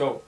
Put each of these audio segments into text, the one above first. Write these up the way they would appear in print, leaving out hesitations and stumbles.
Go.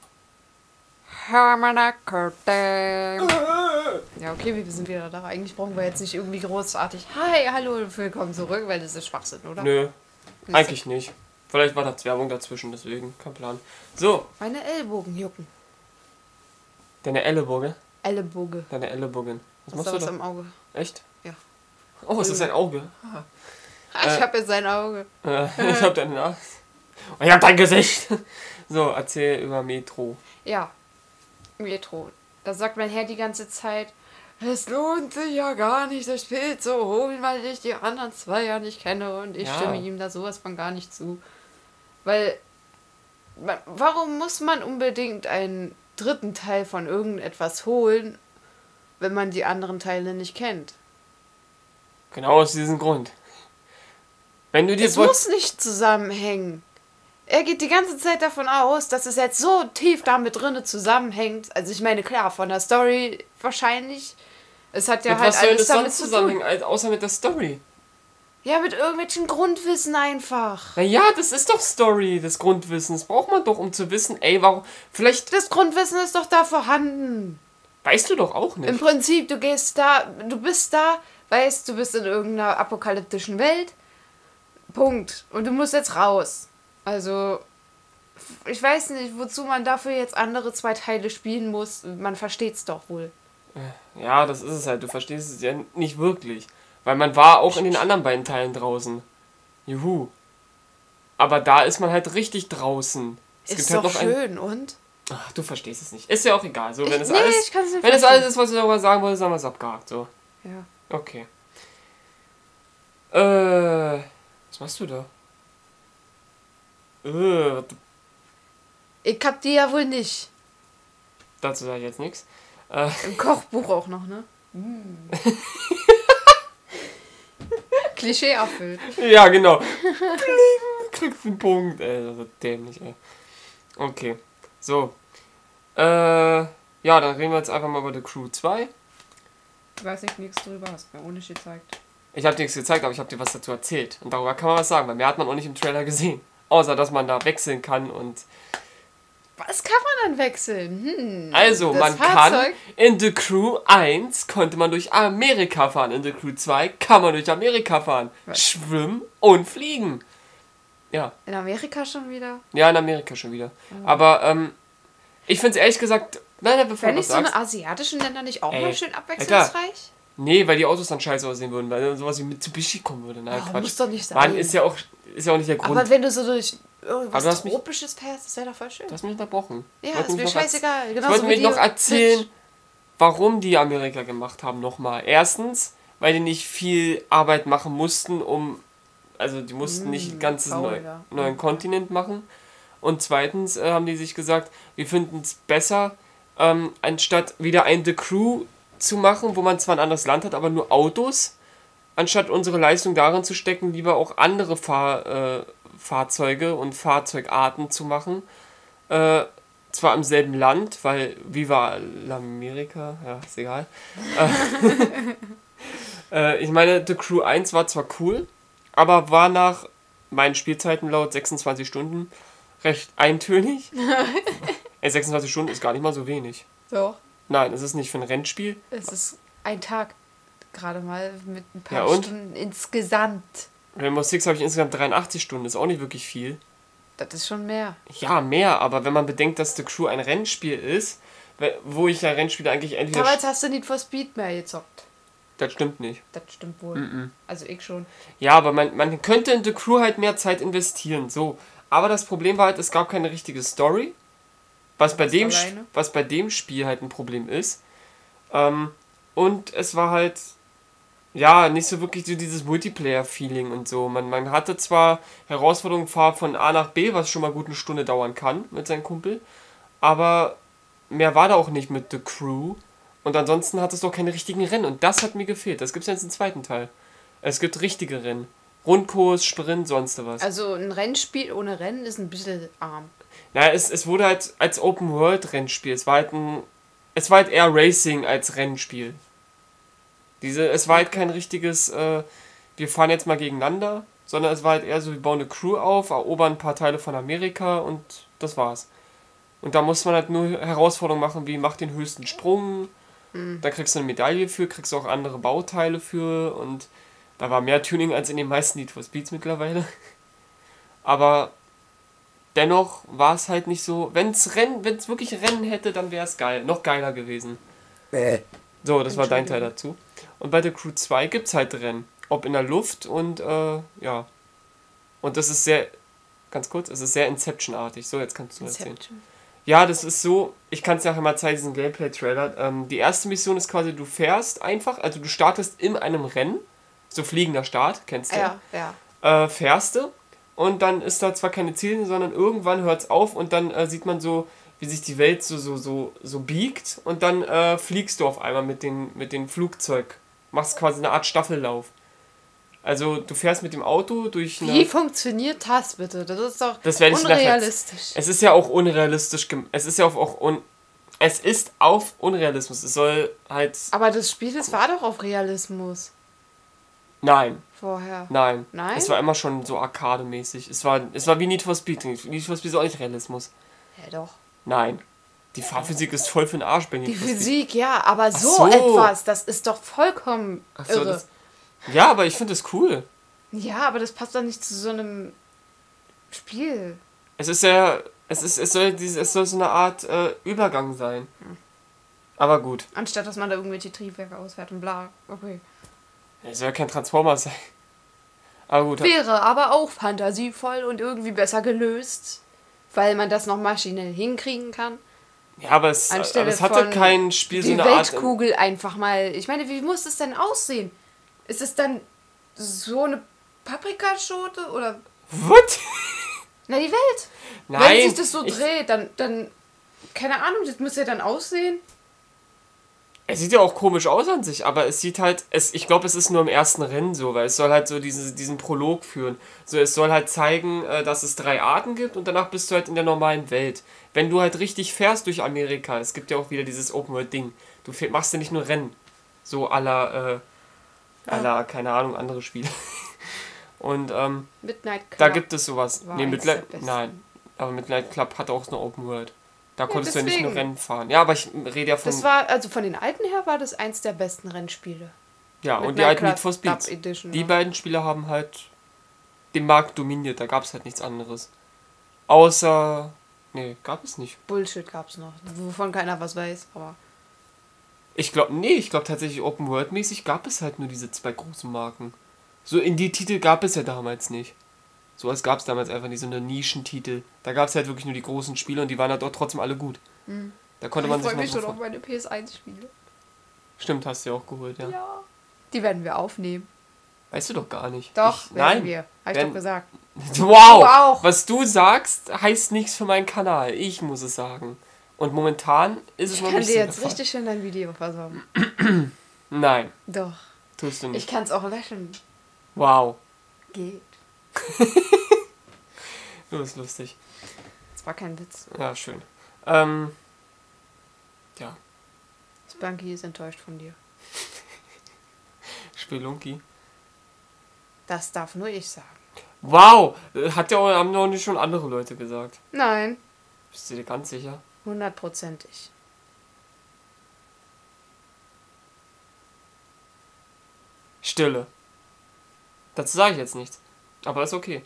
Ja, okay, wir sind wieder da. Eigentlich brauchen wir jetzt nicht irgendwie großartig Hi, hallo und willkommen zurück, weil das ist Schwachsinn, oder? Nö, eigentlich nicht. Vielleicht war da Werbung dazwischen, deswegen, kein Plan. So. Meine Ellbogen jucken. Deine Ellenbogen? Ellenbogen. Deine Ellenbogen. Was machst da du was da? am Auge? Echt? Ja. Oh, ist das ein Auge? Ich hab jetzt ein Auge. Ich hab deine Nase. Und ich hab dein Gesicht. So, erzähl über Metro. Ja, Metro. Da sagt mein Herr die ganze Zeit, es lohnt sich ja gar nicht, das Spiel zu holen, weil ich die anderen zwei ja nicht kenne und ich stimme ihm da sowas von gar nicht zu. Weil, warum muss man unbedingt einen dritten Teil von irgendetwas holen, wenn man die anderen Teile nicht kennt? Genau aus diesem Grund. Wenn du dir Es muss nicht zusammenhängen. Er geht die ganze Zeit davon aus, dass es jetzt so tief damit drinne zusammenhängt. Also ich meine, klar, von der Story wahrscheinlich. Es hat ja mit halt was soll alles das damit sonst zu tun. zusammenhängen, außer mit der Story? Ja, mit irgendwelchen Grundwissen einfach. Naja, das ist doch Story, das Grundwissen. Das braucht man doch, um zu wissen, ey, warum. Vielleicht. Das Grundwissen ist doch da vorhanden. Weißt du doch auch nicht. Im Prinzip, du bist da, weißt, du bist in irgendeiner apokalyptischen Welt. Punkt. Und du musst jetzt raus. Also, ich weiß nicht, wozu man dafür jetzt andere zwei Teile spielen muss. Man versteht's doch wohl. Ja, das ist es halt. Du verstehst es ja nicht wirklich. Weil man war auch in den anderen beiden Teilen draußen. Juhu. Aber da ist man halt richtig draußen. Es Ist gibt halt doch noch schön, und? Ach, du verstehst es nicht. Ist ja auch egal. So, wenn es ich kann's nicht wenn es verstehen. alles ist, was du darüber sagen wolltest, haben wir es abgehakt. So. Ja. Okay. Was machst du da? Ich hab die ja wohl nicht. Dazu sage ich jetzt nichts. Im Kochbuch auch noch, ne? Klischee erfüllt. Ja, genau. Bling, kriegst einen Punkt. Ey, das ist dämlich, ey. Okay. So. Ja, dann reden wir jetzt einfach mal über The Crew 2. Ich weiß nicht, nichts drüber, hast mir ohne Shit gezeigt. Ich habe dir nichts gezeigt, aber ich habe dir was dazu erzählt. Und darüber kann man was sagen, weil mehr hat man auch nicht im Trailer gesehen. Außer, dass man da wechseln kann und... Was kann man dann wechseln? Also, das man Fahrzeug? kann in The Crew 1 konnte man durch Amerika fahren. In The Crew 2 kann man durch Amerika fahren. Was? Schwimmen und fliegen. Ja. In Amerika schon wieder? Ja, in Amerika schon wieder. Aber, ich finde es ehrlich gesagt... Nein, bevor Wenn du nicht was so sagst... eine asiatischen Länder nicht auch Ey, mal schön abwechslungsreich? Nee, weil die Autos dann scheiße aussehen würden, weil dann sowas wie Mitsubishi kommen würde. Nein, Oh, Quatsch. muss doch nicht sein. Mann, ist ja auch nicht der Grund. Aber wenn du so durch Aber irgendwas du hast mich- Tropisches fährst, das wäre doch voll schön. Du hast mich unterbrochen. Ja, Ich wollte ist mich mir noch scheißegal. Ich Genauso wollte wie mir noch die erzählen, Bitch. warum die Amerika gemacht haben nochmal. Erstens, weil die nicht viel Arbeit machen mussten, also die mussten nicht ein ganzes faul, ja. neuen Kontinent machen. Und zweitens haben die sich gesagt, wir finden es besser, anstatt wieder ein The Crew zu machen, wo man zwar ein anderes Land hat, aber nur Autos, anstatt unsere Leistung darin zu stecken, lieber auch andere Fahrzeuge und Fahrzeugarten zu machen. Zwar im selben Land, weil Viva l'America, ja, ist egal. Ich meine, The Crew 1 war zwar cool, aber war nach meinen Spielzeiten laut 26 Stunden recht eintönig. 26 Stunden ist gar nicht mal so wenig. Doch, Nein, es ist nicht für ein Rennspiel. es ist ein Tag gerade mal mit ein paar Ja, und? Stunden insgesamt. Rainbow Six habe ich insgesamt 83 Stunden, ist auch nicht wirklich viel. Das ist schon mehr. Ja, mehr, aber wenn man bedenkt, dass The Crew ein Rennspiel ist, wo ich ja Rennspiele eigentlich entweder... Damals hast du Need for Speed mehr gezockt. Das stimmt nicht. Das stimmt wohl. Also ich schon. Ja, aber man könnte in The Crew halt mehr Zeit investieren, so. Aber das Problem war halt, es gab keine richtige Story, was bei dem Spiel halt ein Problem ist. Und es war halt, ja, nicht so wirklich so dieses Multiplayer-Feeling und so. Man hatte zwar Herausforderungen, fahr von A nach B, was schon mal gut eine Stunde dauern kann mit seinem Kumpel, aber mehr war da auch nicht mit The Crew. Und ansonsten hat es doch keine richtigen Rennen und das hat mir gefehlt. Das gibt es jetzt im zweiten Teil. Es gibt richtige Rennen. Rundkurs, Sprint, sonst was. Also ein Rennspiel ohne Rennen ist ein bisschen arm. Naja, es wurde halt als Open-World-Rennspiel. Es war halt eher Racing als Rennspiel. Es war halt kein richtiges, wir fahren jetzt mal gegeneinander, sondern es war halt eher so, wir bauen eine Crew auf, erobern ein paar Teile von Amerika und das war's. Und da muss man halt nur Herausforderungen machen, wie mach den höchsten Sprung. Da kriegst du eine Medaille für, kriegst du auch andere Bauteile für. Und da war mehr Tuning als in den meisten Need for Speeds mittlerweile. Aber dennoch war es halt nicht so. Wenn es wirklich Rennen hätte, dann wäre es geil. Noch geiler gewesen. So, das war dein Teil dazu. Und bei The Crew 2 gibt es halt Rennen. Ob in der Luft und ja. Und das ist sehr, ganz kurz, es ist sehr Inception-artig. So, jetzt kannst du erzählen. Ja, das ist so, ich kann es nachher mal zeigen, diesen Gameplay-Trailer. Die erste Mission ist quasi, du fährst einfach, also du startest in einem Rennen. So fliegender Start, kennst du? Ja. Fährst du. Und dann ist da zwar keine Ziele, sondern irgendwann hört es auf und dann sieht man so, wie sich die Welt so biegt und dann fliegst du auf einmal mit dem Flugzeug. Machst quasi eine Art Staffellauf. Also du fährst mit dem Auto durch eine... Wie funktioniert das bitte? Das ist doch unrealistisch. Es ist ja auch unrealistisch. Es ist auf Unrealismus. Es soll halt... Aber das Spiel, das war doch auf Realismus. Nein. Vorher. Nein. Es war immer schon so arcade-mäßig. Es war wie Need for Speed. Need for Speed ist auch nicht Realismus. Ja, doch. Nein. Die Fahrphysik ist voll für den Arsch bei Need for Speed. Die Physik, ja, aber so etwas, das ist doch vollkommen irre. Ja, aber ich finde das cool. Ja, aber das passt doch nicht zu so einem Spiel. Es soll so eine Art Übergang sein. Aber gut. Anstatt, dass man da irgendwelche Triebwerke ausfährt und bla. Okay. Es soll ja kein Transformer sein. Aber gut. Wäre aber auch fantasievoll und irgendwie besser gelöst, weil man das noch maschinell hinkriegen kann. Ja, aber es hatte kein Spiel so eine Art... Die Weltkugel einfach mal... Ich meine, wie muss es denn aussehen? Ist es dann so eine Paprikaschote oder... What? Na, die Welt. Nein. Wenn sich das so dreht, dann... Keine Ahnung, das muss ja dann aussehen. Es sieht ja auch komisch aus an sich, aber es sieht halt... Ich glaube, es ist nur im ersten Rennen so, weil es soll halt so diesen Prolog führen. So, es soll halt zeigen, dass es 3 Arten gibt und danach bist du halt in der normalen Welt. Wenn du halt richtig fährst durch Amerika, es gibt ja auch wieder dieses Open-World-Ding. Du machst ja nicht nur Rennen. So à la, keine Ahnung, andere Spiele. Und Midnight Club da gibt es sowas. Nein, aber Midnight Club hat auch eine Open World. Da konntest du ja nicht nur Rennen fahren. Ja, aber ich rede ja von... Das war, also von den alten her war das eins der besten Rennspiele. Ja, und die alten Need for Speeds. Die beiden Spiele haben halt den Markt dominiert. Da gab es halt nichts anderes. Außer... Nee, gab es nicht. Bullshit gab es noch, wovon keiner was weiß, aber... Ich glaube tatsächlich Open World mäßig gab es halt nur diese 2 großen Marken. So Indie-Titel gab es ja damals nicht. So als gab es damals einfach nicht so eine Nischentitel. Da gab es halt wirklich nur die großen Spiele und die waren halt auch trotzdem alle gut. Da konnte man sich Ich freue mich schon auf meine PS1-Spiele. Stimmt, hast du ja auch geholt, ja. Ja. Die werden wir aufnehmen. Weißt du doch gar nicht. Doch, werden wir. Hab ich doch gesagt. Wow! Was du sagst, heißt nichts für meinen Kanal. Ich muss es sagen. Und momentan ist es noch nicht so. Ich kann dir jetzt richtig schön dein Video versorgen. Nein. Doch. Tust du nicht. Ich kann es auch löschen. Wow. Geht. Du bist lustig. Das war kein Witz. Ja, schön. Ja. Spunky ist enttäuscht von dir. Spelunky. Das darf nur ich sagen. Wow! Haben noch nicht schon andere Leute gesagt. Nein. Bist du dir ganz sicher? 100%ig. Stille. Dazu sage ich jetzt nichts. Aber ist okay.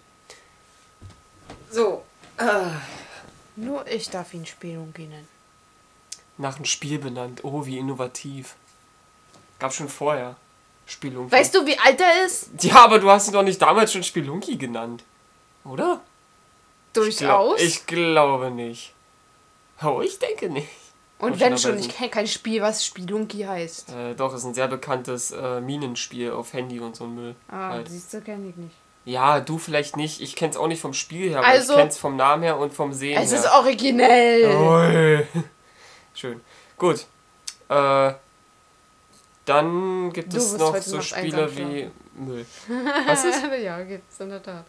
So. Nur ich darf ihn Spelunky nennen. Nach einem Spiel benannt. Oh, wie innovativ. Gab schon vorher. Spelunky. Weißt du, wie alt er ist? Ja, aber du hast ihn doch nicht damals schon Spelunky genannt. Oder? Durchaus? Ich glaube nicht. Oh, ich denke nicht. Und wenn schon, ich kenne kein Spiel, was Spelunky heißt. Doch, ist ein sehr bekanntes Minenspiel auf Handy und so ein Müll. Halt. Siehst du, kenne ich nicht. Ja, du vielleicht nicht. Ich kenn's auch nicht vom Spiel her, aber ich kenn's vom Namen her und vom Sehen her. Es ist originell. Ui. Schön. Gut. Dann gibt es noch so Spiele wie Müll. Was ist? Ja, gibt's in der Tat.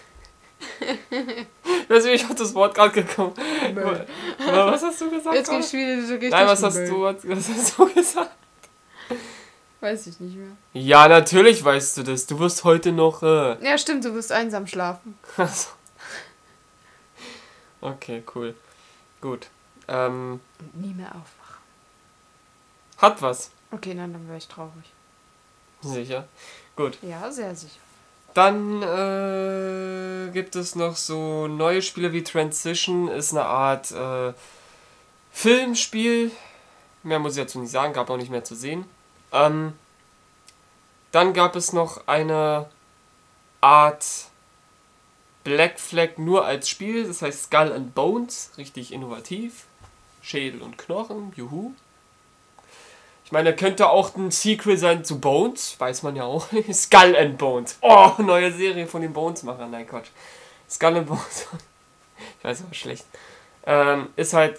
Deswegen hat das Wort gerade gekommen. Müll. Was hast du gesagt? Jetzt gibt Spiele, die so richtig Nein, was hast du gesagt? Weiß ich nicht mehr. Ja, natürlich weißt du das. Du wirst heute noch... Ja, stimmt, du wirst einsam schlafen. Okay, cool. Gut. Nie mehr aufwachen. Hat was. Okay, dann wäre ich traurig. Sicher. Gut. Ja, sehr sicher. Dann gibt es noch so neue Spiele wie Transition, ist eine Art Filmspiel. Mehr muss ich dazu nicht sagen, gab auch nicht mehr zu sehen. Dann gab es noch eine Art Black Flag nur als Spiel, das heißt Skull and Bones, richtig innovativ. Schädel und Knochen, juhu. Ich meine, könnte auch ein Sequel sein zu Bones, weiß man ja auch. Skull and Bones. Oh, neue Serie von den Bones-Machern. Nein, Quatsch. Skull and Bones. Ich weiß, aber schlecht. Ist halt,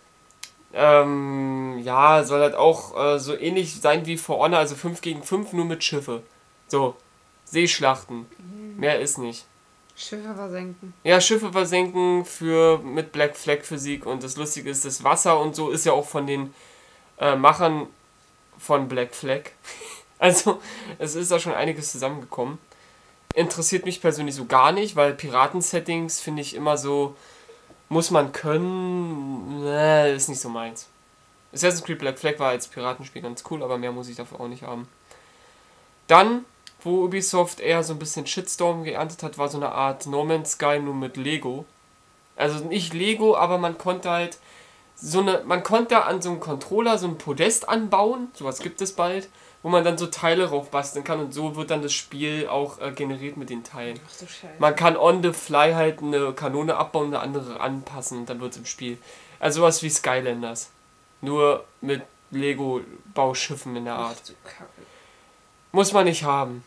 ja, soll halt auch so ähnlich sein wie For Honor, also 5 gegen 5, nur mit Schiffe. So, Seeschlachten. Mehr ist nicht. Schiffe versenken. Ja, Schiffe versenken mit Black Flag Physik, und das Lustige ist, das Wasser und so ist ja auch von den Machern von Black Flag. Also, es ist da schon einiges zusammengekommen. Interessiert mich persönlich so gar nicht, weil Piraten-Settings finde ich immer so, muss man können, ist nicht so meins. Assassin's Creed Black Flag war als Piratenspiel ganz cool, aber mehr muss ich dafür auch nicht haben. Dann, wo Ubisoft eher so ein bisschen Shitstorm geerntet hat, war so eine Art No Man's Sky nur mit Lego. Also nicht Lego, aber man konnte halt man konnte an so einem Controller so ein Podest anbauen, sowas gibt es bald, wo man dann so Teile raufbasteln kann, und so wird dann das Spiel auch generiert mit den Teilen. Ach du Scheiße. Man kann on the fly halt eine Kanone abbauen, eine andere anpassen, und dann wird es im Spiel. Also sowas wie Skylanders. Nur mit Lego-Bauschiffen in der Art. Ach du Kacke. Muss man nicht haben.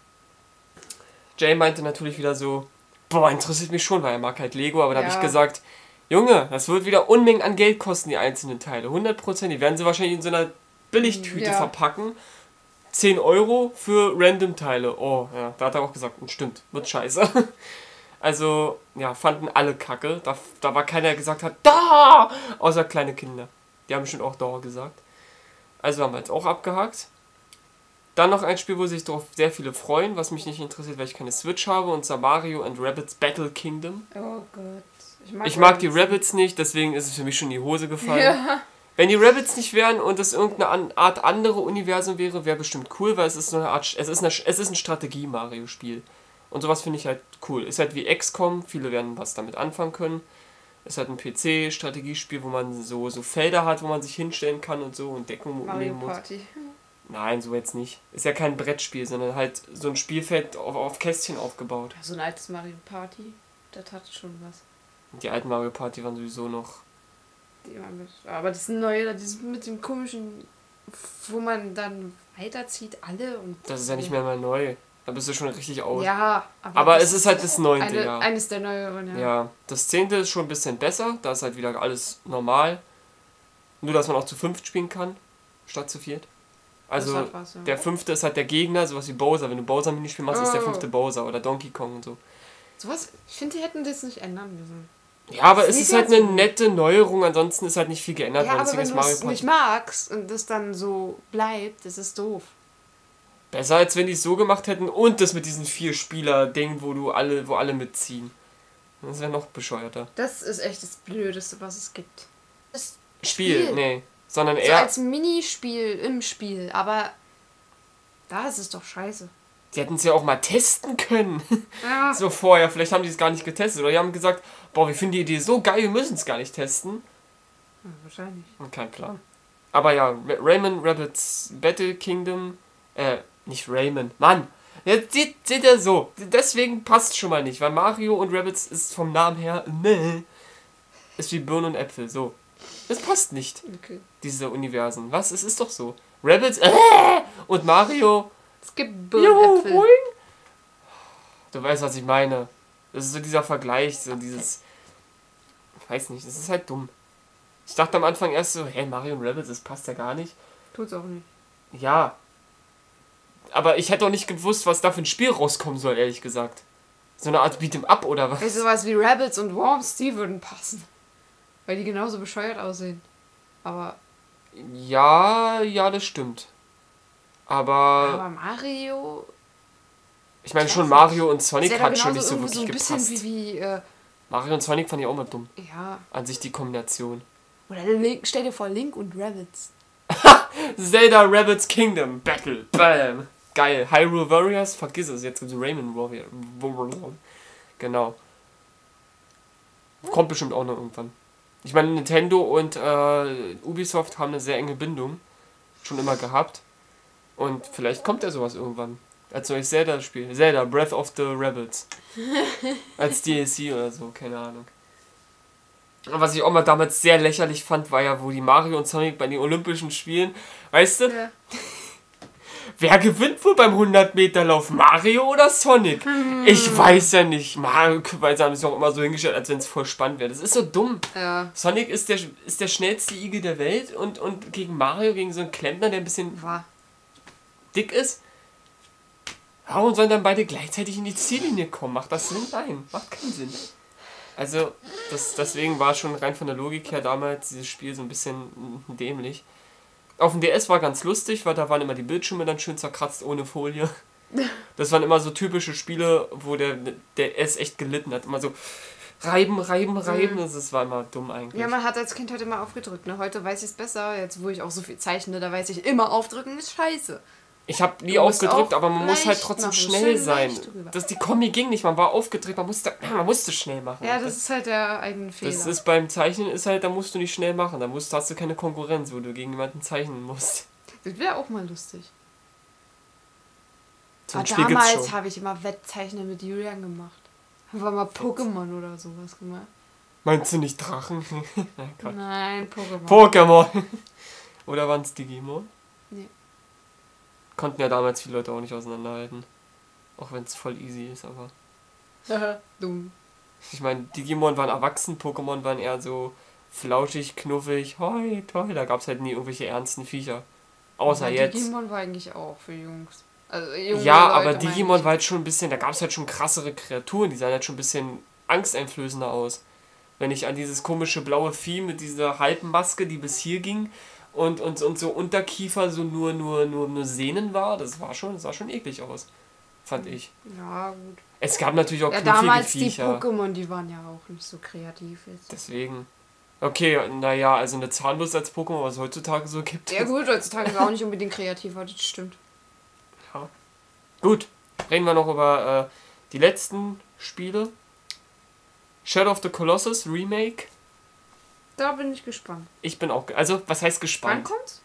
Jay meinte natürlich wieder so, boah, interessiert mich schon, weil er mag halt Lego, aber da habe ich gesagt, Junge, das wird wieder Unmengen an Geld kosten, die einzelnen Teile. 100%. Die werden sie wahrscheinlich in so einer Billigtüte verpacken. 10 Euro für Random-Teile. Oh, ja, da hat er auch gesagt, stimmt, wird scheiße. Also, ja, fanden alle kacke. Da war keiner, der gesagt hat, da! Außer kleine Kinder. Die haben bestimmt auch da gesagt. Also haben wir jetzt auch abgehakt. Dann noch ein Spiel, wo sich darauf sehr viele freuen, was mich nicht interessiert, weil ich keine Switch habe, und zwar Mario and Rabbids Battle Kingdom. Oh Gott. Ich mag die Rabbids nicht, deswegen ist es für mich schon in die Hose gefallen. Ja. Wenn die Rabbids nicht wären und es irgendeine Art andere Universum wäre, wäre bestimmt cool, weil es ist so eine Art, es ist ein Strategie-Mario-Spiel. Und sowas finde ich halt cool. Ist halt wie XCOM, viele werden was damit anfangen können. Ist halt ein PC-Strategiespiel, wo man so Felder hat, wo man sich hinstellen kann und so und Deckung nehmen muss. Party. Nein, so jetzt nicht. Ist ja kein Brettspiel, sondern halt so ein Spielfeld auf Kästchen aufgebaut. So ein altes Mario Party, das hat schon was. Die alten Mario Party waren sowieso noch... Aber das neue, dieses mit dem komischen, wo man dann weiterzieht, alle und... Das ist ja nicht mehr mal neu. Da bist du schon richtig out. Ja, aber es ist halt das 9. Jahr. Eines der neueren, ja. Ja, das 10. ist schon ein bisschen besser. Da ist halt wieder alles normal. Nur, dass man auch zu 5 spielen kann, statt zu 4. Also, was, ja. Der 5. ist halt der Gegner, sowas wie Bowser. Wenn du Bowser-Minispiel machst, ist der 5. Bowser oder Donkey Kong und so. Sowas, ich finde, die hätten das nicht ändern müssen. Ja, aber es ist halt eine nette Neuerung, ansonsten ist halt nicht viel geändert worden. Aber wenn du es nicht magst und das dann so bleibt, das ist doof. Besser, als wenn die es so gemacht hätten und das mit diesem 4-Spieler-Ding, wo alle mitziehen. Das wäre noch bescheuerter. Das ist echt das Blödeste, was es gibt. Das Spiel, nee. Sondern so eher... als Minispiel im Spiel, aber da ist es doch scheiße. Die hätten es ja auch mal testen können. Ja. So vorher. Vielleicht haben die es gar nicht getestet. Oder die haben gesagt, boah, wir finden die Idee so geil, wir müssen es gar nicht testen. Ja, wahrscheinlich. Kein Plan. Aber ja, Rayman Rabbids Battle Kingdom. Nicht Rayman. Mann! Jetzt seht ihr so. Deswegen passt schon mal nicht. Weil Mario und Rabbids ist vom Namen her... Ist wie Birnen und Äpfel. So. Das passt nicht. Okay. Diese Universen. Was? Es ist doch so. Rabbids... Und Mario... Es gibt Birnenäpfel. Du weißt, was ich meine. Das ist so dieser Vergleich, so dieses... Ich weiß nicht, das ist halt dumm. Ich dachte am Anfang erst so, hey, Mario und Rabbids, das passt ja gar nicht. Tut's auch nicht. Ja. Aber ich hätte auch nicht gewusst, was da für ein Spiel rauskommen soll, ehrlich gesagt. So eine Art Beat'em Up oder was? Sowas wie Rabbids und Worms, die würden passen. Weil die genauso bescheuert aussehen. Aber... Ja, das stimmt. Aber Mario... Ich meine schon, Mario und Sonic hat schon nicht so wirklich so ein gepasst. Bisschen wie Mario und Sonic fand ich auch mal dumm. Ja. An sich die Kombination. Oder Link, stell dir vor, Link und Rabbids. Zelda Rabbids Kingdom Battle. Bam. Geil. Hyrule Warriors, vergiss es. Jetzt gibt es Rayman Warrior. Genau. Kommt bestimmt auch noch irgendwann. Ich meine, Nintendo und Ubisoft haben eine sehr enge Bindung. Schon immer gehabt. Und vielleicht kommt ja sowas irgendwann. Als neues Zelda-Spiel. Zelda, Breath of the Rabbids. Als DLC oder so, keine Ahnung. Was ich auch mal damals sehr lächerlich fand, war ja, wo die Mario und Sonic bei den Olympischen Spielen, weißt du, Ja. wer gewinnt wohl beim 100-Meter-Lauf, Mario oder Sonic? Ich weiß ja nicht. Mario, weil sie haben sich auch immer so hingestellt, als wenn es voll spannend wäre. Das ist so dumm. Ja. Sonic ist der schnellste Igel der Welt und gegen Mario, gegen so einen Klempner, der ein bisschen dick ist. Warum sollen dann beide gleichzeitig in die Ziellinie kommen? Macht das Sinn? Nein, macht keinen Sinn. Also, deswegen war schon rein von der Logik her damals dieses Spiel so ein bisschen dämlich. Auf dem DS war ganz lustig, weil da waren immer die Bildschirme dann schön zerkratzt ohne Folie. Das waren immer so typische Spiele, wo der DS echt gelitten hat. Immer so reiben. Das war immer dumm eigentlich. Ja, man hat als Kind halt immer aufgedrückt. Ne? Heute weiß ich es besser. Jetzt, wo ich auch so viel zeichne, da weiß ich immer, aufdrücken ist scheiße. Ich habe nie aufgedrückt, aber man muss halt trotzdem schnell sein. Die Kombi ging nicht, man war aufgedreht, man musste schnell machen. Ja, das ist halt der eigene Fehler. Das ist beim Zeichnen ist halt, da musst du nicht schnell machen, hast du keine Konkurrenz, wo du gegen jemanden zeichnen musst. Das wäre auch mal lustig. So Aber damals habe ich immer Wettzeichnen mit Julian gemacht. Haben wir mal Pokémon oder sowas gemacht. Meinst du nicht Drachen? Nein, Pokémon. Pokémon! Oder waren es Digimon? Nee. Konnten ja damals viele Leute auch nicht auseinanderhalten. Auch wenn es voll easy ist, aber... Dumm. Ich meine, Digimon waren erwachsen, Pokémon waren eher so flauschig, knuffig, hoi, toll. Da gab es halt nie irgendwelche ernsten Viecher. Außer aber jetzt. Digimon war eigentlich auch für Jungs. Also junge ja, Leute, aber Digimon war halt schon ein bisschen, da gab es halt schon krassere Kreaturen, die sahen halt schon ein bisschen angsteinflößender aus. Wenn ich an dieses komische blaue Vieh mit dieser halben Maske, die bis hier ging, und so Unterkiefer so nur Sehnen war, das sah schon eklig aus. Fand ich. Ja, gut. Es gab natürlich auch knuffige damals Viecher. Die Pokémon, die waren ja auch nicht so kreativ jetzt. Deswegen. Okay, naja, also eine Zahnbürste als Pokémon, was es heutzutage so gibt. Ja gut, heutzutage ist auch nicht unbedingt kreativ, das stimmt. Ja. Gut, reden wir noch über die letzten Spiele. Shadow of the Colossus Remake. Da bin ich gespannt. Ich bin auch, also was heißt gespannt? Wann kommt's?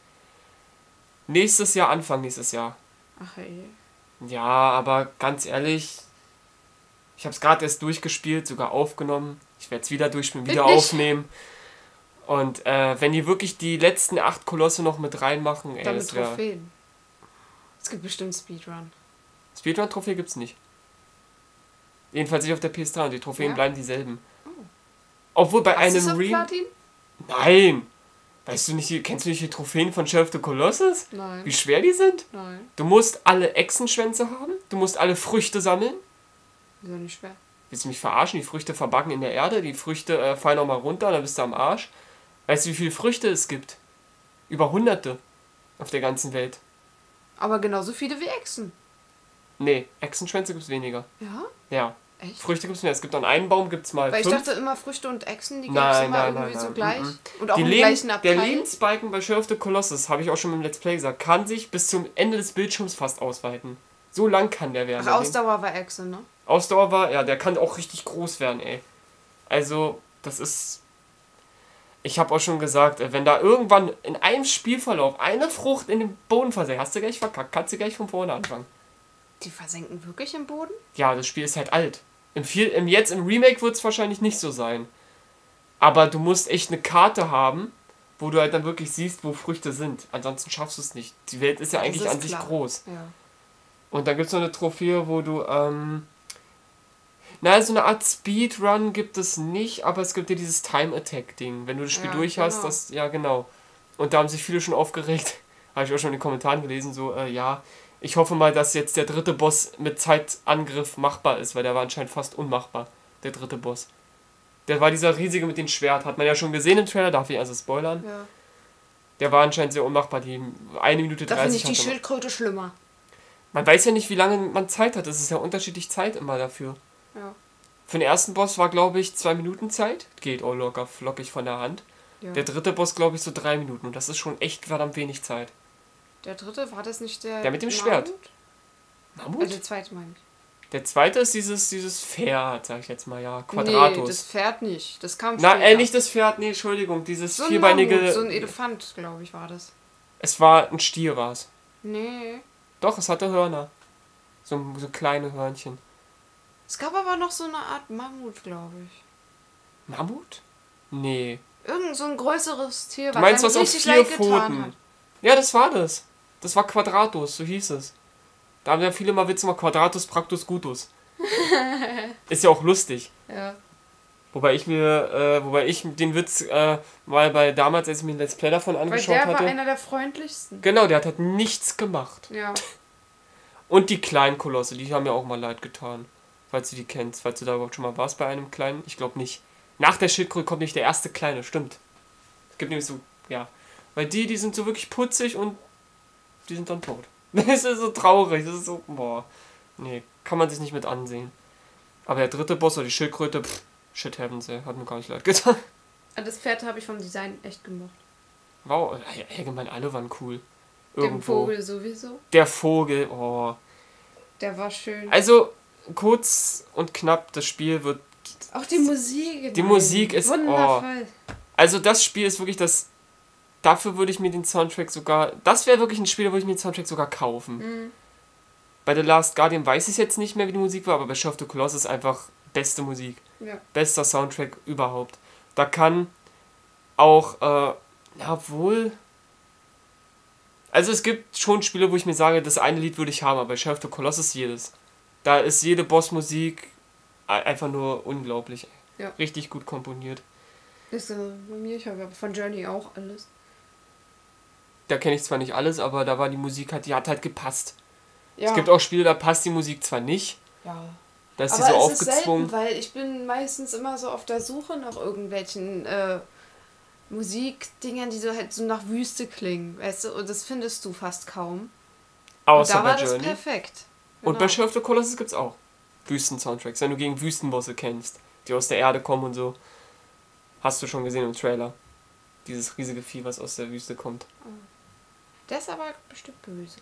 Anfang nächstes Jahr. Ach ey. Ja, aber ganz ehrlich, ich habe es gerade erst durchgespielt, sogar aufgenommen. Ich werde es wieder durchspielen, wieder aufnehmen. Und wenn die wirklich die letzten 8 Kolosse noch mit reinmachen, dann mit Trophäen. Es gibt bestimmt Speedrun. Speedrun-Trophäe gibt's nicht. Jedenfalls nicht auf der PS3 und die Trophäen bleiben dieselben. Oh. Obwohl bei einem Platin? Nein! Weißt du nicht, kennst du nicht die Trophäen von Shadow of the Colossus? Nein. Wie schwer die sind? Nein. Du musst alle Echsenschwänze haben, du musst alle Früchte sammeln. Ist ja nicht schwer. Willst du mich verarschen? Die Früchte verbacken in der Erde, die Früchte fallen auch mal runter, dann bist du am Arsch. Weißt du, wie viele Früchte es gibt? Über Hunderte auf der ganzen Welt. Aber genauso viele wie Echsen. Nee, Echsenschwänze gibt's weniger. Ja? Ja. Echt? Früchte gibt's mehr. Es gibt an einem Baum gibt's mal Weil 5. ich dachte immer, Früchte und Echsen, die gibt's immer irgendwie so gleich. Und auch im gleichen Abteil. Der Lebensbalken bei Shadow of the Colossus, habe ich auch schon im Let's Play gesagt, kann sich bis zum Ende des Bildschirms fast ausweiten. So lang kann der werden. Ach, Ausdauer war Echse, ne? Ausdauer war, ja, der kann auch richtig groß werden, ey. Also, das ist... Ich habe auch schon gesagt, wenn da irgendwann in einem Spielverlauf eine Frucht in den Boden versenkt, hast du gleich verkackt, kannst du gleich von vorne anfangen. Die versenken wirklich im Boden? Ja, das Spiel ist halt alt. Im Remake wird es wahrscheinlich nicht so sein. Aber du musst echt eine Karte haben, wo du halt dann wirklich siehst, wo Früchte sind. Ansonsten schaffst du es nicht. Die Welt ist ja eigentlich an sich groß. Ja. Und dann gibt es noch eine Trophäe, wo du, so eine Art Speedrun gibt es nicht, aber es gibt ja dieses Time-Attack-Ding. Wenn du das Spiel durch hast, genau. ja genau. Und da haben sich viele schon aufgeregt. Habe ich auch schon in den Kommentaren gelesen, so, ich hoffe mal, dass jetzt der dritte Boss mit Zeitangriff machbar ist, weil der war anscheinend fast unmachbar, der dritte Boss. Der war dieser riesige mit dem Schwert, hat man ja schon gesehen im Trailer, darf ich also spoilern. Ja. Der war anscheinend sehr unmachbar, die 1 Minute 30. Da finde ich die Schildkröte schlimmer. Man weiß ja nicht, wie lange man Zeit hat, es ist ja unterschiedlich Zeit immer dafür. Ja. Für den ersten Boss war, glaube ich, 2 Minuten Zeit, geht auch locker flockig von der Hand. Ja. Der dritte Boss, glaube ich, so 3 Minuten. Und das ist schon echt verdammt wenig Zeit. Der dritte, war das nicht der... Der mit dem Schwert. Mammut? Also der zweite, meine ich. Der zweite ist dieses Pferd, sag ich jetzt mal, ja. Quadratus. Nee, das Pferd nicht. Das kam später. Na, nicht das Pferd, nee, Entschuldigung. Dieses so vierbeinige... Mammut, so ein Elefant, glaube ich, war das. Es war ein Stier, war es. Nee. Doch, es hatte Hörner. So kleine Hörnchen. Es gab aber noch so eine Art Mammut, glaube ich. Mammut? Nee. Irgend so ein größeres Tier, Du meinst was auf 4 Pfoten? Pfoten? Ja, das war das. Das war Quadratus, so hieß es. Da haben ja viele mal Witze gemacht, Quadratus Practus Gutus. Ist ja auch lustig. Ja. Wobei ich den Witz mal bei damals, als ich mir ein Let's Play davon angeschaut hatte... Weil der war einer der freundlichsten. Genau, der hat halt nichts gemacht. Ja. Und die kleinen Kolosse, die haben mir auch mal leid getan. Falls du die kennst, falls du da überhaupt schon mal warst bei einem kleinen. Ich glaube nicht. Nach der Schildkröte kommt nicht der erste kleine, stimmt. Es gibt nämlich so, ja. Weil die sind so wirklich putzig und die sind dann tot. Das ist so traurig, das ist so, boah. Nee, kann man sich nicht mit ansehen. Aber der dritte Boss oder die Schildkröte, shit happens, ey, hat mir gar nicht leid getan. Das Pferd habe ich vom Design echt gemocht. Wow, allgemein alle waren cool. Irgendwo. Der Vogel sowieso. Der Vogel, oh. Der war schön. Also, kurz und knapp, das Spiel wird... Auch die Musik. Die Musik ist... wundervoll. Oh. Also das Spiel ist wirklich das... Dafür würde ich mir den Soundtrack sogar... Das wäre wirklich ein Spiel, da würde ich mir den Soundtrack sogar kaufen. Mhm. Bei The Last Guardian weiß ich jetzt nicht mehr, wie die Musik war, aber bei Shadow of the Colossus ist einfach beste Musik. Ja. Bester Soundtrack überhaupt. Da kann auch... obwohl... Also es gibt schon Spiele, wo ich mir sage, das eine Lied würde ich haben, aber bei Shadow of the Colossus jedes. Da ist jede Bossmusik einfach nur unglaublich. Ja. Richtig gut komponiert. Ist bei mir, ich habe von Journey auch alles. Da kenne ich zwar nicht alles, aber da war die Musik halt, die hat halt gepasst. Ja. Es gibt auch Spiele, da passt die Musik zwar nicht. Ja. Da ist aber die so es aufgezwungen. Ist selten, weil ich bin meistens immer so auf der Suche nach irgendwelchen Musikdingern, die so halt so nach Wüste klingen, weißt du? Und das findest du fast kaum. Außer und da war bei Journey. das perfekt. Genau. Und bei Shadow of the Colossus gibt's auch Wüsten-Soundtracks, wenn du gegen Wüstenbosse kennst, die aus der Erde kommen und so. Hast du schon gesehen im Trailer. Dieses riesige Vieh, was aus der Wüste kommt. Der ist aber bestimmt böse.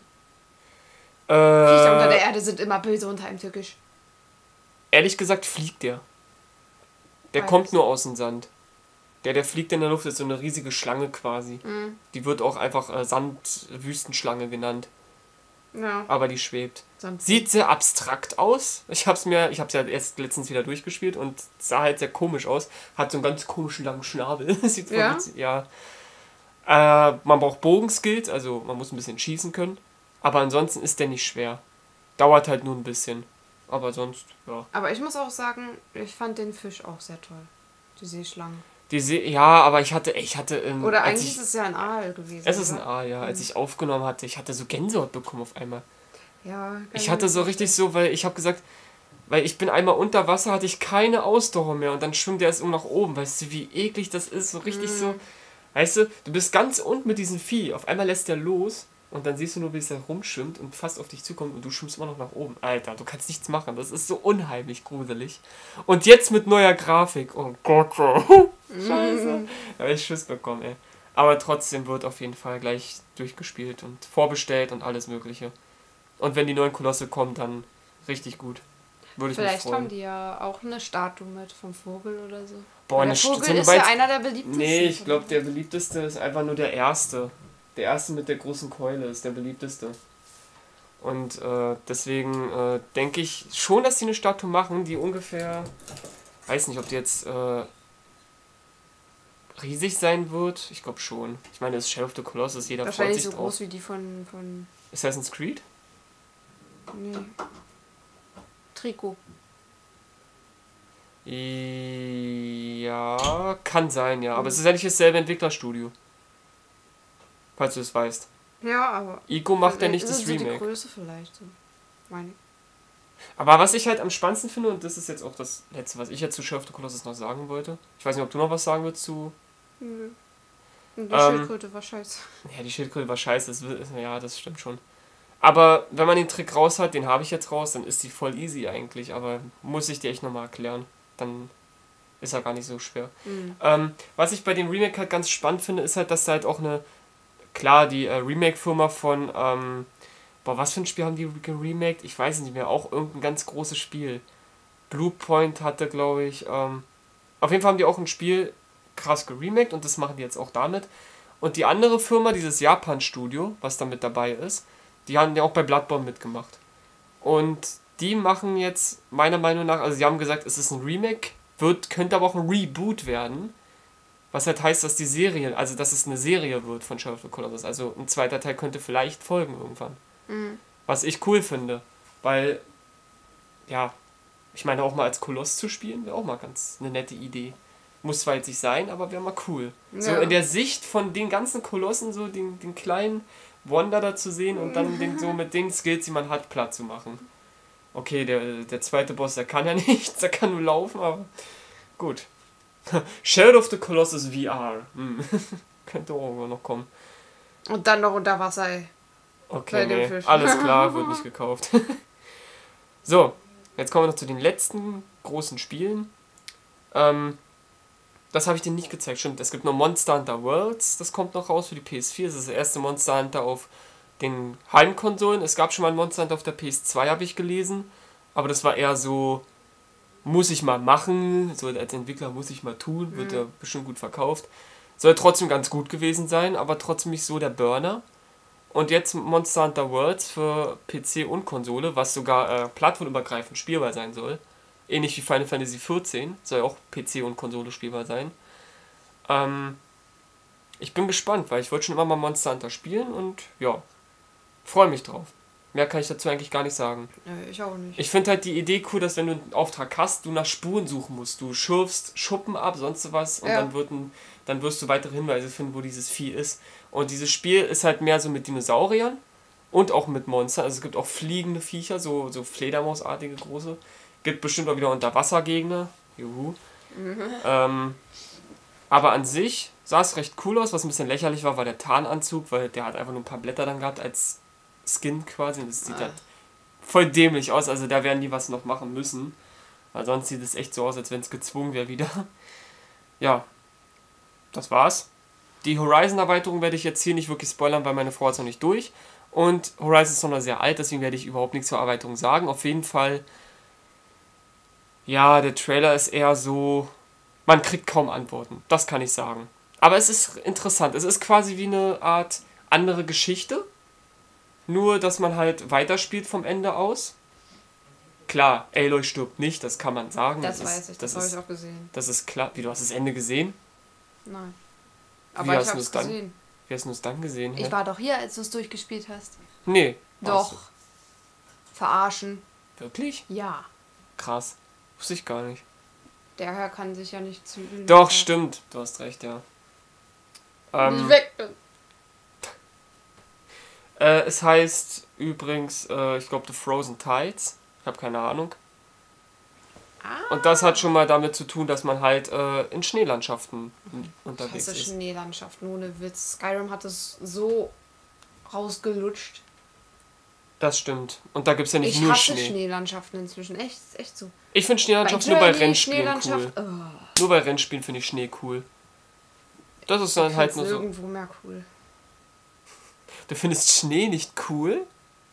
Viecher unter der Erde sind immer böse unter einem Türkisch. Ehrlich gesagt fliegt der. Der kommt nur aus dem Sand. Der fliegt in der Luft, ist so eine riesige Schlange quasi. Mhm. Die wird auch einfach Sandwüstenschlange genannt. Ja. Aber die schwebt. Sand. Sieht sehr abstrakt aus. Ich hab's ja erst letztens wieder durchgespielt und sah halt sehr komisch aus. Hat so einen ganz komischen langen Schnabel. Sieht voll witzig, ja. Man braucht Bogenskills, also man muss ein bisschen schießen können. Aber ansonsten ist der nicht schwer. Dauert halt nur ein bisschen. Aber sonst, ja. Aber ich muss auch sagen, ich fand den Fisch auch sehr toll. Die Seeschlange. Ja, aber ich hatte oder eigentlich ist es ja ein Aal gewesen. Es ist ein Aal, ja. Als ich aufgenommen hatte, ich hatte so Gänsehaut bekommen auf einmal. Ja. Ich hatte so richtig so, weil ich habe gesagt, weil ich bin einmal unter Wasser, hatte ich keine Ausdauer mehr und dann schwimmt der erst nach oben. Weißt du, wie eklig das ist? So richtig so, weißt du, du bist ganz unten mit diesem Vieh. Auf einmal lässt der los und dann siehst du nur, wie es da rumschwimmt und fast auf dich zukommt und du schwimmst immer noch nach oben. Alter, du kannst nichts machen. Das ist so unheimlich gruselig. Und jetzt mit neuer Grafik. Oh Gott, Scheiße. Da habe ich Schiss bekommen, ey. Aber trotzdem wird auf jeden Fall gleich durchgespielt und vorbestellt und alles mögliche. Und wenn die neuen Kolosse kommen, dann richtig gut. Würde ich mich freuen. Vielleicht haben die ja auch eine Statue mit vom Vogel oder so. Boah, der Vogel ist ja einer der beliebtesten. Nee, ich glaube, der beliebteste ist einfach nur der erste. Der erste mit der großen Keule ist der beliebteste. Und deswegen denke ich schon, dass die eine Statue machen, die ungefähr, weiß nicht, ob die jetzt riesig sein wird. Ich glaube schon. Ich meine, das ist Shadow of the Colossus, jeder freut sich wahrscheinlich so drauf. groß wie die von Assassin's Creed? Nee. Trikot. Ja, kann sein, ja. Aber es ist ja nicht dasselbe Entwicklerstudio. Falls du es weißt. Ja, aber... Ico macht ja nicht das so Remake. Die Größe vielleicht, so. Meine ich. Aber was ich halt am spannendsten finde, und das ist jetzt auch das Letzte, was ich jetzt zu Shadow of the Colossus noch sagen wollte. Ich weiß nicht, ob du noch was sagen willst zu... Nö. Und die Schildkröte war scheiße. Ja, die Schildkröte war scheiße. Ja, das stimmt schon. Aber wenn man den Trick raus hat, den habe ich jetzt raus, dann ist die voll easy eigentlich. Aber muss ich dir echt nochmal erklären. Dann Ist ja gar nicht so schwer. Was ich bei dem Remake halt ganz spannend finde, ist halt, dass da halt auch die Remake-Firma von, was für ein Spiel haben die geremaked? Ich weiß es nicht mehr, auch irgendein ganz großes Spiel. Bluepoint hatte, glaube ich, auf jeden Fall haben die auch ein Spiel krass geremaked und das machen die jetzt auch damit. Und die andere Firma, dieses Japan-Studio, was da mit dabei ist, die haben ja auch bei Bloodborne mitgemacht. Und die machen jetzt, meiner Meinung nach, also sie haben gesagt, es ist ein Remake, könnte aber auch ein Reboot werden. Was halt heißt, dass dass es eine Serie wird von Shadow of the Colossus. Also ein zweiter Teil könnte vielleicht folgen irgendwann. Was ich cool finde. Weil, ja, ich meine auch mal als Koloss zu spielen, wäre auch mal ganz eine nette Idee. Muss zwar jetzt nicht sein, aber wäre mal cool. Ja. So in der Sicht von den ganzen Kolossen, so den kleinen Wonder da zu sehen und dann so mit den Skills, die man hat, platt zu machen. Okay, der zweite Boss, der kann ja nichts, der kann nur laufen, aber gut. Shadow of the Colossus VR. Könnte auch noch kommen. Und dann noch unter Wasser, ey. Okay, nee, alles klar, wird nicht gekauft. So, jetzt kommen wir noch zu den letzten großen Spielen. Das habe ich dir nicht gezeigt, stimmt. Es gibt noch Monster Hunter Worlds, das kommt noch raus für die PS4. Das ist das erste Monster Hunter auf den Heimkonsolen. Es gab schon mal ein Monster Hunter auf der PS2, habe ich gelesen. Aber das war eher so, muss ich mal machen. So als Entwickler muss ich mal tun. Wird ja bestimmt gut verkauft. Soll trotzdem ganz gut gewesen sein, aber trotzdem nicht so der Burner. Und jetzt Monster Hunter Worlds für PC und Konsole, was sogar plattformübergreifend spielbar sein soll. Ähnlich wie Final Fantasy XIV, soll ja auch PC und Konsole spielbar sein. Ich bin gespannt, weil ich wollte schon immer mal Monster Hunter spielen und ja, freue mich drauf. Mehr kann ich dazu eigentlich gar nicht sagen. Ich auch nicht. Ich finde halt die Idee cool, dass wenn du einen Auftrag hast, du nach Spuren suchen musst. Du schürfst Schuppen ab, sonst was und dann wirst du weitere Hinweise finden, wo dieses Vieh ist. Und dieses Spiel ist halt mehr so mit Dinosauriern und auch mit Monstern. Also es gibt auch fliegende Viecher, so Fledermausartige große. Gibt bestimmt auch wieder Unterwassergegner. Juhu. Aber an sich sah es recht cool aus. Was ein bisschen lächerlich war der Tarnanzug, weil der hat einfach nur ein paar Blätter dann gehabt als Skin quasi. Und das sieht halt voll dämlich aus. Also da werden die was noch machen müssen. Weil sonst sieht es echt so aus, als wenn es gezwungen wäre wieder. Ja, das war's. Die Horizon-Erweiterung werde ich jetzt hier nicht wirklich spoilern, weil meine Frau ist noch nicht durch. Und Horizon ist noch sehr alt, deswegen werde ich überhaupt nichts zur Erweiterung sagen. Auf jeden Fall, ja, der Trailer ist eher so, man kriegt kaum Antworten. Das kann ich sagen. Aber es ist interessant. Es ist quasi wie eine Art andere Geschichte. Nur, dass man halt weiterspielt vom Ende aus. Klar, Aloy stirbt nicht, das kann man sagen. Das weiß ich, das habe ich auch gesehen. Das ist klar. Wie, du hast das Ende gesehen? Nein. Aber ich habe es gesehen. Wie hast du es dann gesehen? Ich war doch hier, als du es durchgespielt hast. Nee. Doch. Verarschen. Wirklich? Ja. Krass. Wusste ich gar nicht. Der Herr kann sich ja nicht zu üben. Doch, stimmt. Du hast recht, ja. Nicht weg bin. Es heißt übrigens, ich glaube, The Frozen Tides. Ich habe keine Ahnung. Und das hat schon mal damit zu tun, dass man halt in Schneelandschaften unterwegs ist. Schneelandschaften, ohne Witz. Skyrim hat es so rausgelutscht. Das stimmt. Und da gibt es ja nicht nur Schnee. Ich hasse Schneelandschaften inzwischen. Echt so. Ich finde Schneelandschaften nur bei Rennspielen cool. Nur bei Rennspielen finde ich Schnee cool. Das ist dann halt nur so. Irgendwo mehr cool. Du findest Schnee nicht cool?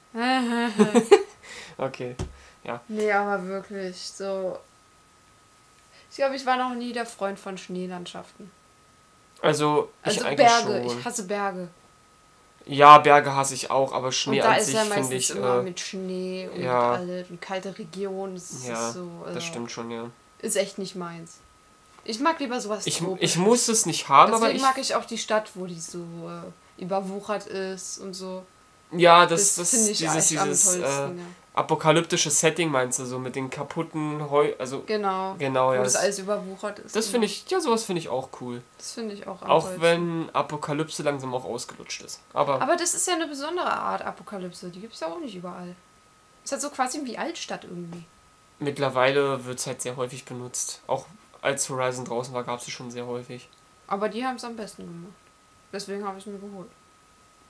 Okay, ja. Nee, aber wirklich so. Ich glaube, ich war noch nie der Freund von Schneelandschaften. Also eigentlich Berge, schon. Ich hasse Berge. Ja, Berge hasse ich auch, aber Schnee an sich finde ich. Immer mit Schnee und alles und kalte Region. Das ist so, das stimmt schon, ja. Ist echt nicht meins. Ich mag lieber sowas Ich muss es nicht haben, aber deswegen mag ich auch die Stadt, wo die so überwuchert ist und so. Ja, das finde ich dieses apokalyptische Setting meinst du, so mit den kaputten also Genau, ja. Wo das alles überwuchert ist. Das finde ich, sowas finde ich auch cool. Das finde ich auch auch wenn Apokalypse langsam auch ausgelutscht ist. Aber das ist ja eine besondere Art Apokalypse, die gibt es ja auch nicht überall. Ist halt so quasi wie Altstadt irgendwie. Mittlerweile wird es halt sehr häufig benutzt. Auch als Horizon draußen war, gab es sie schon sehr häufig. Aber die haben es am besten gemacht. Deswegen habe ich es mir geholt.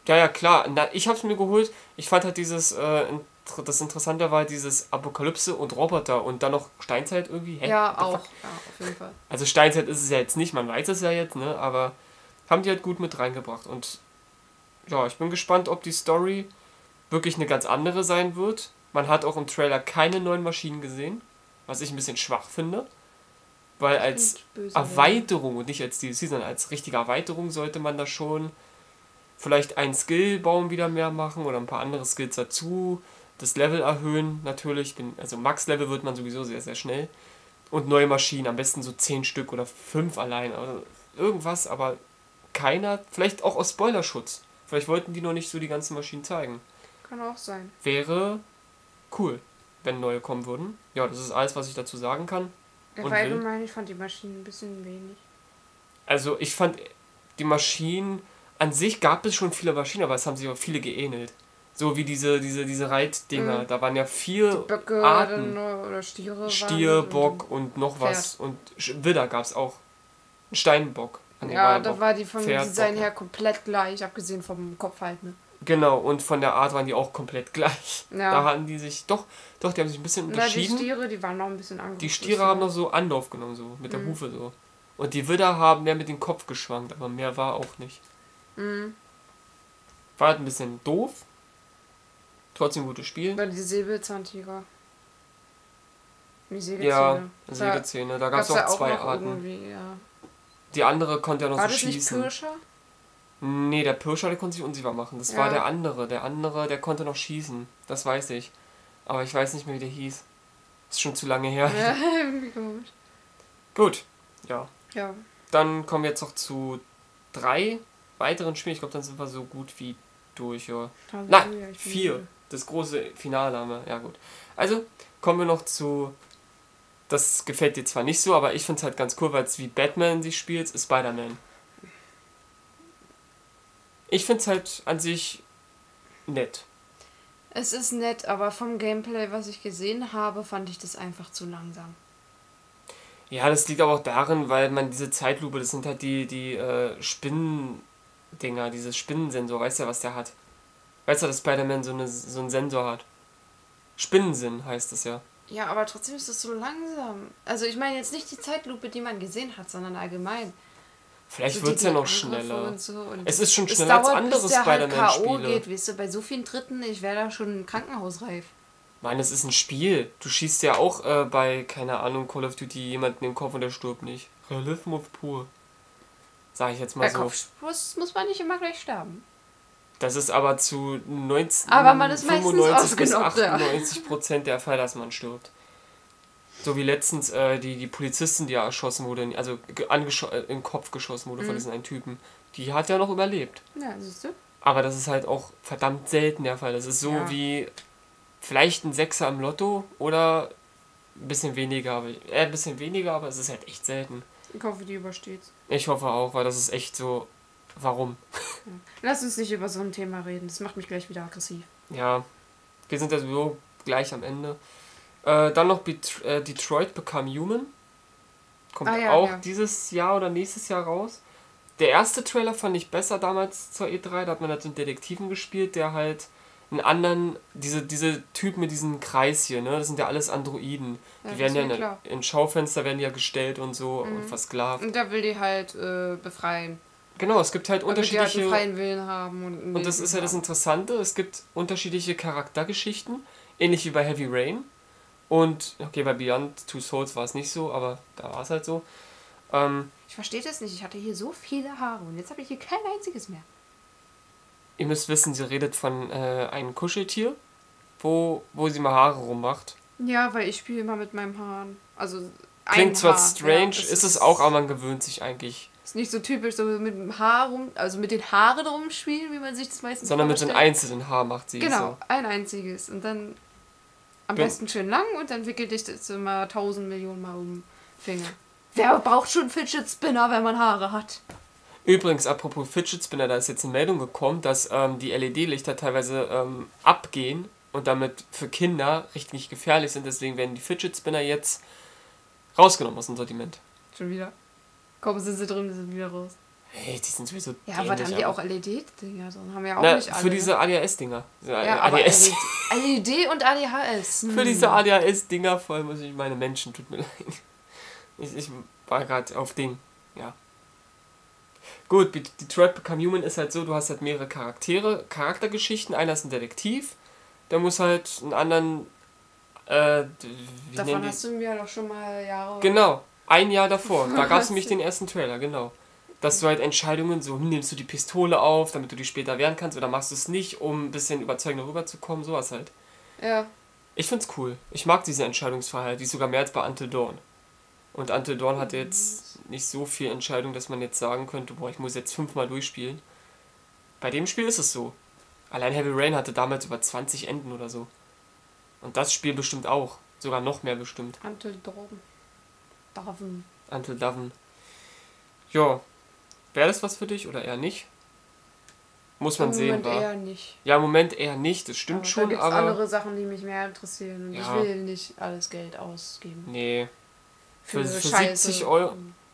Ja, ja, klar. Na, ich hab's mir geholt. Ich fand halt das Interessante war dieses Apokalypse und Roboter und dann noch Steinzeit irgendwie. Hä? Ja, auch. Ja, auf jeden Fall. Also Steinzeit ist es ja jetzt nicht, man weiß es ja jetzt, ne? Aber haben die halt gut mit reingebracht. Und ja, ich bin gespannt, ob die Story wirklich eine ganz andere sein wird. Man hat auch im Trailer keine neuen Maschinen gesehen, was ich ein bisschen schwach finde. Weil als Erweiterung und nicht als DLC, sondern als richtige Erweiterung sollte man da schon vielleicht einen Skillbaum wieder mehr machen oder ein paar andere Skills dazu. Das Level erhöhen natürlich. Also Max-Level wird man sowieso sehr, sehr schnell. Und neue Maschinen, am besten so 10 Stück oder 5 allein. Also irgendwas, aber keiner. Vielleicht auch aus Spoilerschutz. Vielleicht wollten die noch nicht so die ganzen Maschinen zeigen. Kann auch sein. Wäre cool, wenn neue kommen würden. Ja, das ist alles, was ich dazu sagen kann. Allgemein, ich fand die Maschinen ein bisschen wenig. Also ich fand die Maschinen, an sich gab es schon viele Maschinen, aber es haben sich auch viele geähnelt. So wie diese Reitdinger. Da waren ja 4 Böcke Arten. Oder Stiere. Stier, Bock und noch Pferd. Was. Und Widder gab es auch. Ein Steinbock. Ja, da war die vom Design her komplett gleich, abgesehen vom Kopf halt, ne? Genau, und von der Art waren die auch komplett gleich. Ja. Da hatten die sich, doch, die haben sich ein bisschen unterschieden. Die Stiere, die waren noch ein bisschen angepasst. Die Stiere haben noch so Anlauf genommen, so, mit der Hufe so. Und die Widder haben mehr mit dem Kopf geschwankt, aber mehr war auch nicht. War halt ein bisschen doof. Trotzdem gutes Spiel. Oder die Säbelzahntiger. Die Sägezähne. Ja, Sägezähne, da gab es auch 2 Arten. Ja. Die andere konnte ja noch war so schießen. War das nicht Pirscher? Nee, der Pirscher, der konnte sich unsichtbar machen. Das war der andere. Der andere, der konnte noch schießen. Das weiß ich. Aber ich weiß nicht mehr, wie der hieß. Ist schon zu lange her. Ja, irgendwie komisch. Gut, ja. Ja. Dann kommen wir jetzt noch zu 3 weiteren Spielen. Ich glaube, dann sind wir so gut wie durch. Ja. Nein, 4. Das große Finale haben wir. Ja, gut. Also, kommen wir noch zu... Das gefällt dir zwar nicht so, aber ich finde es halt ganz cool, weil es wie Batman sich spielt, ist Spider-Man. Ich finde es halt an sich nett. Es ist nett, aber vom Gameplay, was ich gesehen habe, fand ich das einfach zu langsam. Ja, das liegt aber auch darin, weil man diese Zeitlupe, das sind halt die Spinnendinger, dieses Spinnensensor, weißt du ja, was der hat? Weißt du, dass Spider-Man so einen Sensor hat? Spinnensinn heißt das ja. Ja, aber trotzdem ist das so langsam. Also ich meine jetzt nicht die Zeitlupe, die man gesehen hat, sondern allgemein. Vielleicht so wird es ja noch schneller. Und es ist schon schneller als andere Spider-Man-Spiele. Halt K.O. geht, weißt du, bei so vielen Tritten, ich wäre da schon krankenhausreif. Nein, das ist ein Spiel. Du schießt ja auch bei, keine Ahnung, Call of Duty jemanden in den Kopf und der stirbt nicht. Realismus pur. Sag ich jetzt mal so. Bei Kopfschuss muss man nicht immer gleich sterben. Das ist aber zu 95 bis 98% der Fall, dass man stirbt. So wie letztens die Polizistin, die ja erschossen wurde, also in den Kopf geschossen wurde von diesem einen Typen. Die hat ja noch überlebt. Ja, siehst du. Aber das ist halt auch verdammt selten der Fall. Das ist so wie vielleicht ein Sechser im Lotto oder ein bisschen weniger. Aber es ist halt echt selten. Ich hoffe, die übersteht's. Ich hoffe auch, weil das ist echt so... Warum? Ja. Lass uns nicht über so ein Thema reden. Das macht mich gleich wieder aggressiv. Ja, wir sind ja sowieso gleich am Ende. Dann noch Detroit Become Human. Kommt dieses Jahr oder nächstes Jahr raus. Der erste Trailer fand ich besser damals zur E3. Da hat man halt so einen Detektiven gespielt, der halt einen anderen... Diese Typen mit diesem Kreis hier, ne? Das sind ja alles Androiden. Ja, die werden ja in Schaufenster werden ja gestellt und so und versklavt. Und der will die halt befreien. Genau, es gibt halt unterschiedliche... Die halt einen freien Willen haben. Und das ist ja das Interessante, es gibt unterschiedliche Charaktergeschichten, ähnlich wie bei Heavy Rain. Und, okay, bei Beyond Two Souls war es nicht so, aber da war es halt so. Ich verstehe das nicht, ich hatte hier so viele Haare und jetzt habe ich hier kein einziges mehr. Ihr müsst wissen, sie redet von einem Kuscheltier, wo sie mal Haare rummacht. Ja, weil ich spiele immer mit meinem Haaren. Also klingt zwar strange, ist es auch, aber man gewöhnt sich eigentlich. Ist nicht so typisch, so mit dem Haar also mit den Haaren rumspielen, wie man sich das meistens sondern mit einem einzelnen Haar macht sie es. Genau, ein einziges. Und dann am besten schön lang und dann wickelt dich das immer 1000 Millionen Mal um den Finger. Wer braucht schon Fidget Spinner, wenn man Haare hat? Übrigens, apropos Fidget Spinner, da ist jetzt eine Meldung gekommen, dass die LED-Lichter teilweise abgehen und damit für Kinder richtig gefährlich sind. Deswegen werden die Fidget Spinner jetzt rausgenommen aus dem Sortiment. Schon wieder? Kaum sind sie drin, sind wieder raus. Hey, die sind sowieso Ja, aber was haben die auch LED-Dinger? So haben wir ja auch nicht alle. Für diese ADHS-Dinger. Ja, ADHS. LED und ADHS. Für diese ADHS-Dinger voll muss ich meine Menschen, tut mir leid. Ich war gerade auf Ding, ja. Gut, Detroit Become Human ist halt so, du hast halt mehrere Charaktergeschichten. Einer ist ein Detektiv, der muss halt einen anderen... Davon hast du mir doch schon mal Jahre... Genau, ein Jahr davor. Da gab es nämlich den ersten Trailer, genau. Dass du halt Entscheidungen, so nimmst du die Pistole auf, damit du die später wehren kannst, oder machst du es nicht, um ein bisschen überzeugender rüberzukommen, sowas halt. Ja. Ich find's cool. Ich mag diese Entscheidungsfreiheit, die ist sogar mehr als bei Until Dawn. Und Until Dawn hatte jetzt nicht so viel Entscheidung, dass man jetzt sagen könnte, boah, ich muss jetzt 5-mal durchspielen. Bei dem Spiel ist es so. Allein Heavy Rain hatte damals über 20 Enden oder so. Und das Spiel bestimmt auch. Sogar noch mehr bestimmt. Until Dawn. Until Dawn. Ja. Wäre das was für dich oder eher nicht? Muss man sehen, wa? Im Moment eher nicht. Ja, im Moment eher nicht, das stimmt aber schon, da gibt's aber... andere Sachen, die mich mehr interessieren. Und ja. Ich will nicht alles Geld ausgeben. Nee. Für Scheiße. 70 Euro...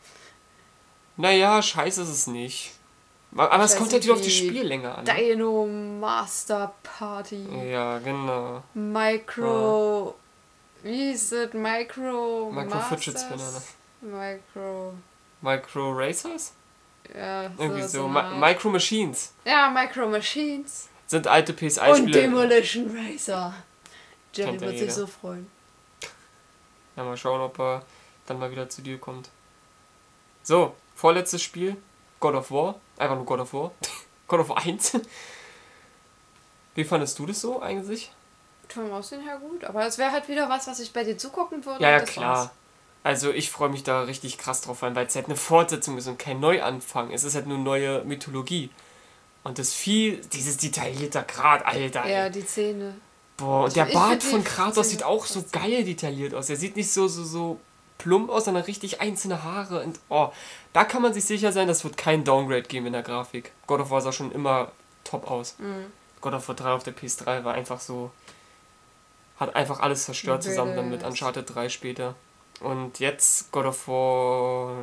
Naja, scheiße ist es nicht. Aber es kommt halt wieder auf die Spiellänge an. Dino Master Party. Ja, genau. Micro... Wie ist das? Micro Fidget Spinner. Micro Racers? Ja, irgendwie so. Micro Machines. Ja, Micro Machines. Sind alte PSI-Spiele. Und Demolition Racer. Jenny wird sich so freuen. Ja, mal schauen, ob er dann mal wieder zu dir kommt. So, vorletztes Spiel. God of War. Einfach nur God of War. God of War 1. Wie fandest du das so eigentlich? Vom Aussehen her gut, aber es wäre halt wieder was ich bei dir zugucken würde. Ja, klar. War's. Also ich freue mich da richtig krass drauf, weil es halt eine Fortsetzung ist und kein Neuanfang. Es ist halt nur neue Mythologie. Und das Vieh, dieses detaillierte Grad, Alter. Ja, die Zähne. Boah, und der Bart von Kratos sieht auch so geil detailliert aus. Er sieht nicht so plump aus, sondern richtig einzelne Haare. Und da kann man sich sicher sein, das wird kein Downgrade geben in der Grafik. God of War sah schon immer top aus. Mhm. God of War 3 auf der PS3 war einfach so... Hat einfach alles zerstört zusammen dann mit Uncharted 3 später. Und jetzt God of War...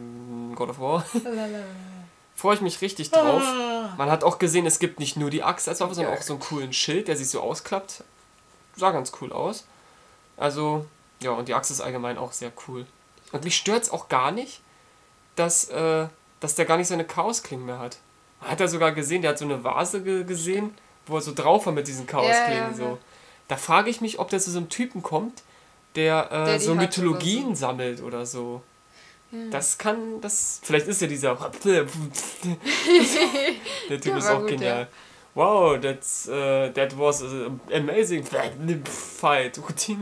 Freue ich mich richtig drauf. Man hat auch gesehen, es gibt nicht nur die Axt als Waffe, sondern auch so einen coolen Schild, der sich so ausklappt. Sah ganz cool aus. Also, ja, und die Axt ist allgemein auch sehr cool. Und mich stört es auch gar nicht, dass der gar nicht seine Chaosklingen mehr hat. Hat er sogar gesehen, der hat so eine Vase gesehen, wo er so drauf war mit diesen Chaosklingen. So. Da frage ich mich, ob der zu so einem Typen kommt, der so Mythologien oder so sammelt oder so. Ja. Vielleicht ist ja dieser... Der Typ ist auch gut, genial. Ja. Wow, that was an amazing fight.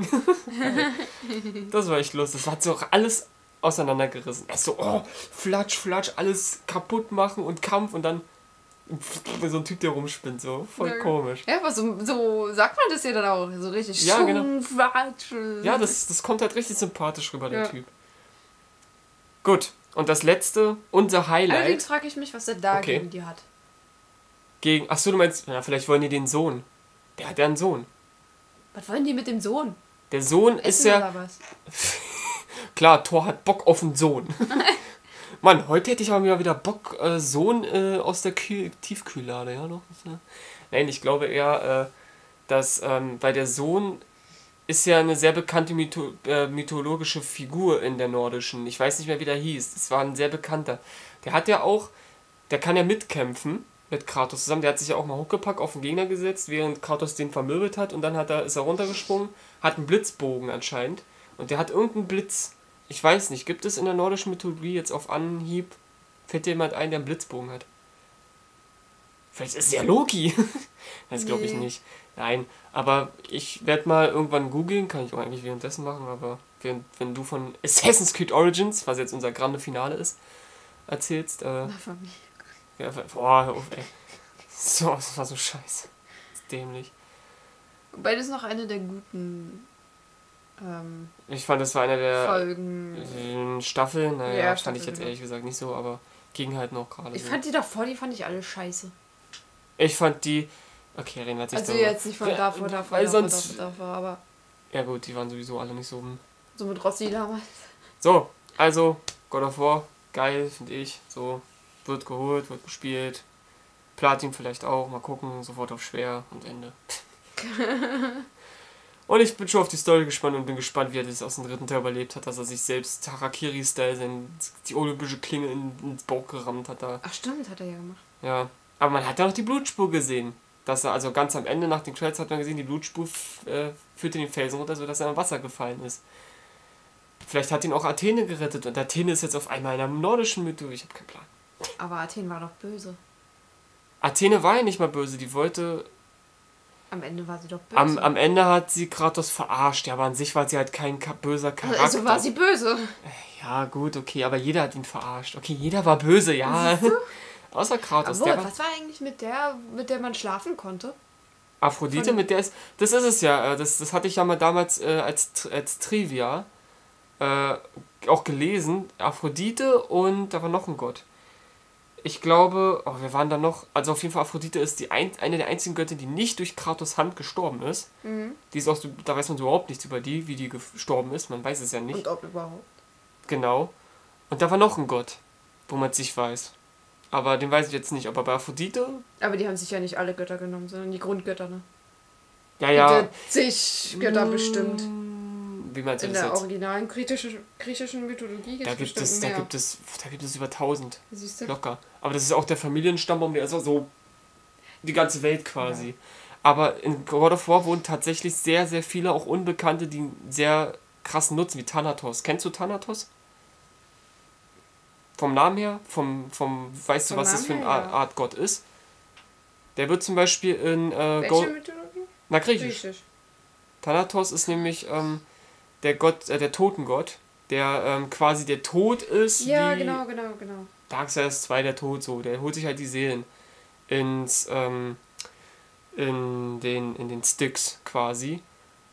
Das war echt lustig. Das hat so alles auseinandergerissen. Er ist so, flatsch, alles kaputt machen und Kampf und dann so ein Typ, der rumspinnt, so voll komisch. Ja, aber so sagt man das ja dann auch, so richtig. Ja, genau. Ja, das kommt halt richtig sympathisch rüber, der Typ. Gut, und das letzte, unser Highlight. Allerdings frage ich mich, was der da gegen die hat. Achso, du meinst, vielleicht wollen die den Sohn. Der hat ja einen Sohn. Was wollen die mit dem Sohn? Der Sohn ist ja... Oder was? Klar, Thor hat Bock auf einen Sohn. Mann, heute hätte ich aber wieder Bock, Sohn aus der Tiefkühllade, ja noch. Nein, ich glaube eher, dass, weil der Sohn ist ja eine sehr bekannte mythologische Figur in der nordischen. Ich weiß nicht mehr, wie der hieß. Das war ein sehr bekannter. Der hat ja auch, der kann ja mitkämpfen mit Kratos zusammen. Der hat sich ja auch mal hochgepackt, auf den Gegner gesetzt, während Kratos den vermöbelt hat. Und dann ist er runtergesprungen, hat einen Blitzbogen anscheinend. Und der hat irgendeinen Blitz. Ich weiß nicht, gibt es in der nordischen Mythologie jetzt auf Anhieb, fällt dir jemand ein, der einen Blitzbogen hat? Vielleicht ist es ja Loki. Das glaube ich nicht. Nein, aber ich werde mal irgendwann googeln, kann ich auch eigentlich währenddessen machen, aber wenn du von Assassin's Creed Origins, was jetzt unser grande Finale ist, erzählst, von mir. Ja, boah, hör auf, ey. So, das war so scheiße. Das ist dämlich. Wobei das noch eine der guten ich fand, das war einer der Folgen. Staffeln, naja, fand ich jetzt ehrlich gesagt nicht so, aber ging halt noch gerade. Ich fand die davor, die fand ich alle scheiße. Ich fand die... Okay, reden wir jetzt nicht also jetzt nicht von davor, aber... Ja gut, die waren sowieso alle nicht so... So mit Rossi damals. So, also, God of War, geil, finde ich, so... wird geholt, wird gespielt. Platin vielleicht auch, mal gucken, sofort auf schwer und Ende. Und ich bin schon auf die Story gespannt und bin gespannt, wie er das aus dem 3. Teil überlebt hat, dass er sich selbst Harakiri-Style die olympische Klinge ins Bauch gerammt hat. Da. Ach stimmt, hat er ja gemacht. Ja, aber man hat ja noch die Blutspur gesehen. Dass er, also ganz am Ende nach den Credits hat man gesehen, die Blutspur führte den Felsen runter, sodass er im Wasser gefallen ist. Vielleicht hat ihn auch Athene gerettet und Athene ist jetzt auf einmal in der nordischen Mythologie. Ich habe keinen Plan. Aber Athen war doch böse. Athene war ja nicht mal böse, die wollte... Am Ende war sie doch böse. Am Ende hat sie Kratos verarscht, ja, aber an sich war sie halt kein böser Charakter. Also war sie böse. Ja, gut, okay, aber jeder hat ihn verarscht. Okay, jeder war böse, ja. Außer Kratos. Aber was war eigentlich mit der man schlafen konnte? Aphrodite, mit der ist... Das ist es ja, das hatte ich ja mal damals als Trivia auch gelesen. Aphrodite und da war noch ein Gott. Ich glaube, wir waren da noch, also auf jeden Fall Aphrodite ist eine der einzigen Götter, die nicht durch Kratos Hand gestorben ist. Mhm. Die ist auch, da weiß man überhaupt nichts über die, wie die gestorben ist, man weiß es ja nicht. Und ob überhaupt. Genau. Und da war noch ein Gott, wo man es nicht weiß. Aber den weiß ich jetzt nicht, aber bei Aphrodite... Aber die haben sich ja nicht alle Götter genommen, sondern die Grundgötter, ne? Ja. Zig Götter bestimmt. Wie meinst du das jetzt? In der originalen griechischen Mythologie da gibt es über 1000. Siehst du? Locker. Aber das ist auch der Familienstammbaum, der ist auch so die ganze Welt quasi. Ja. Aber in God of War wurden tatsächlich sehr, sehr viele auch Unbekannte, die einen sehr krassen Nutzen, wie Thanatos. Kennst du Thanatos? Vom Namen her? Weißt du, was das für eine Art Gott ist? Der wird zum Beispiel in... Welche Mythologie? Na, Griechisch. Thanatos ist nämlich der Gott, der Totengott, der quasi der Tod ist. Ja, genau. Darksiders 2, der Tod, so. Der holt sich halt die Seelen in den Styx quasi.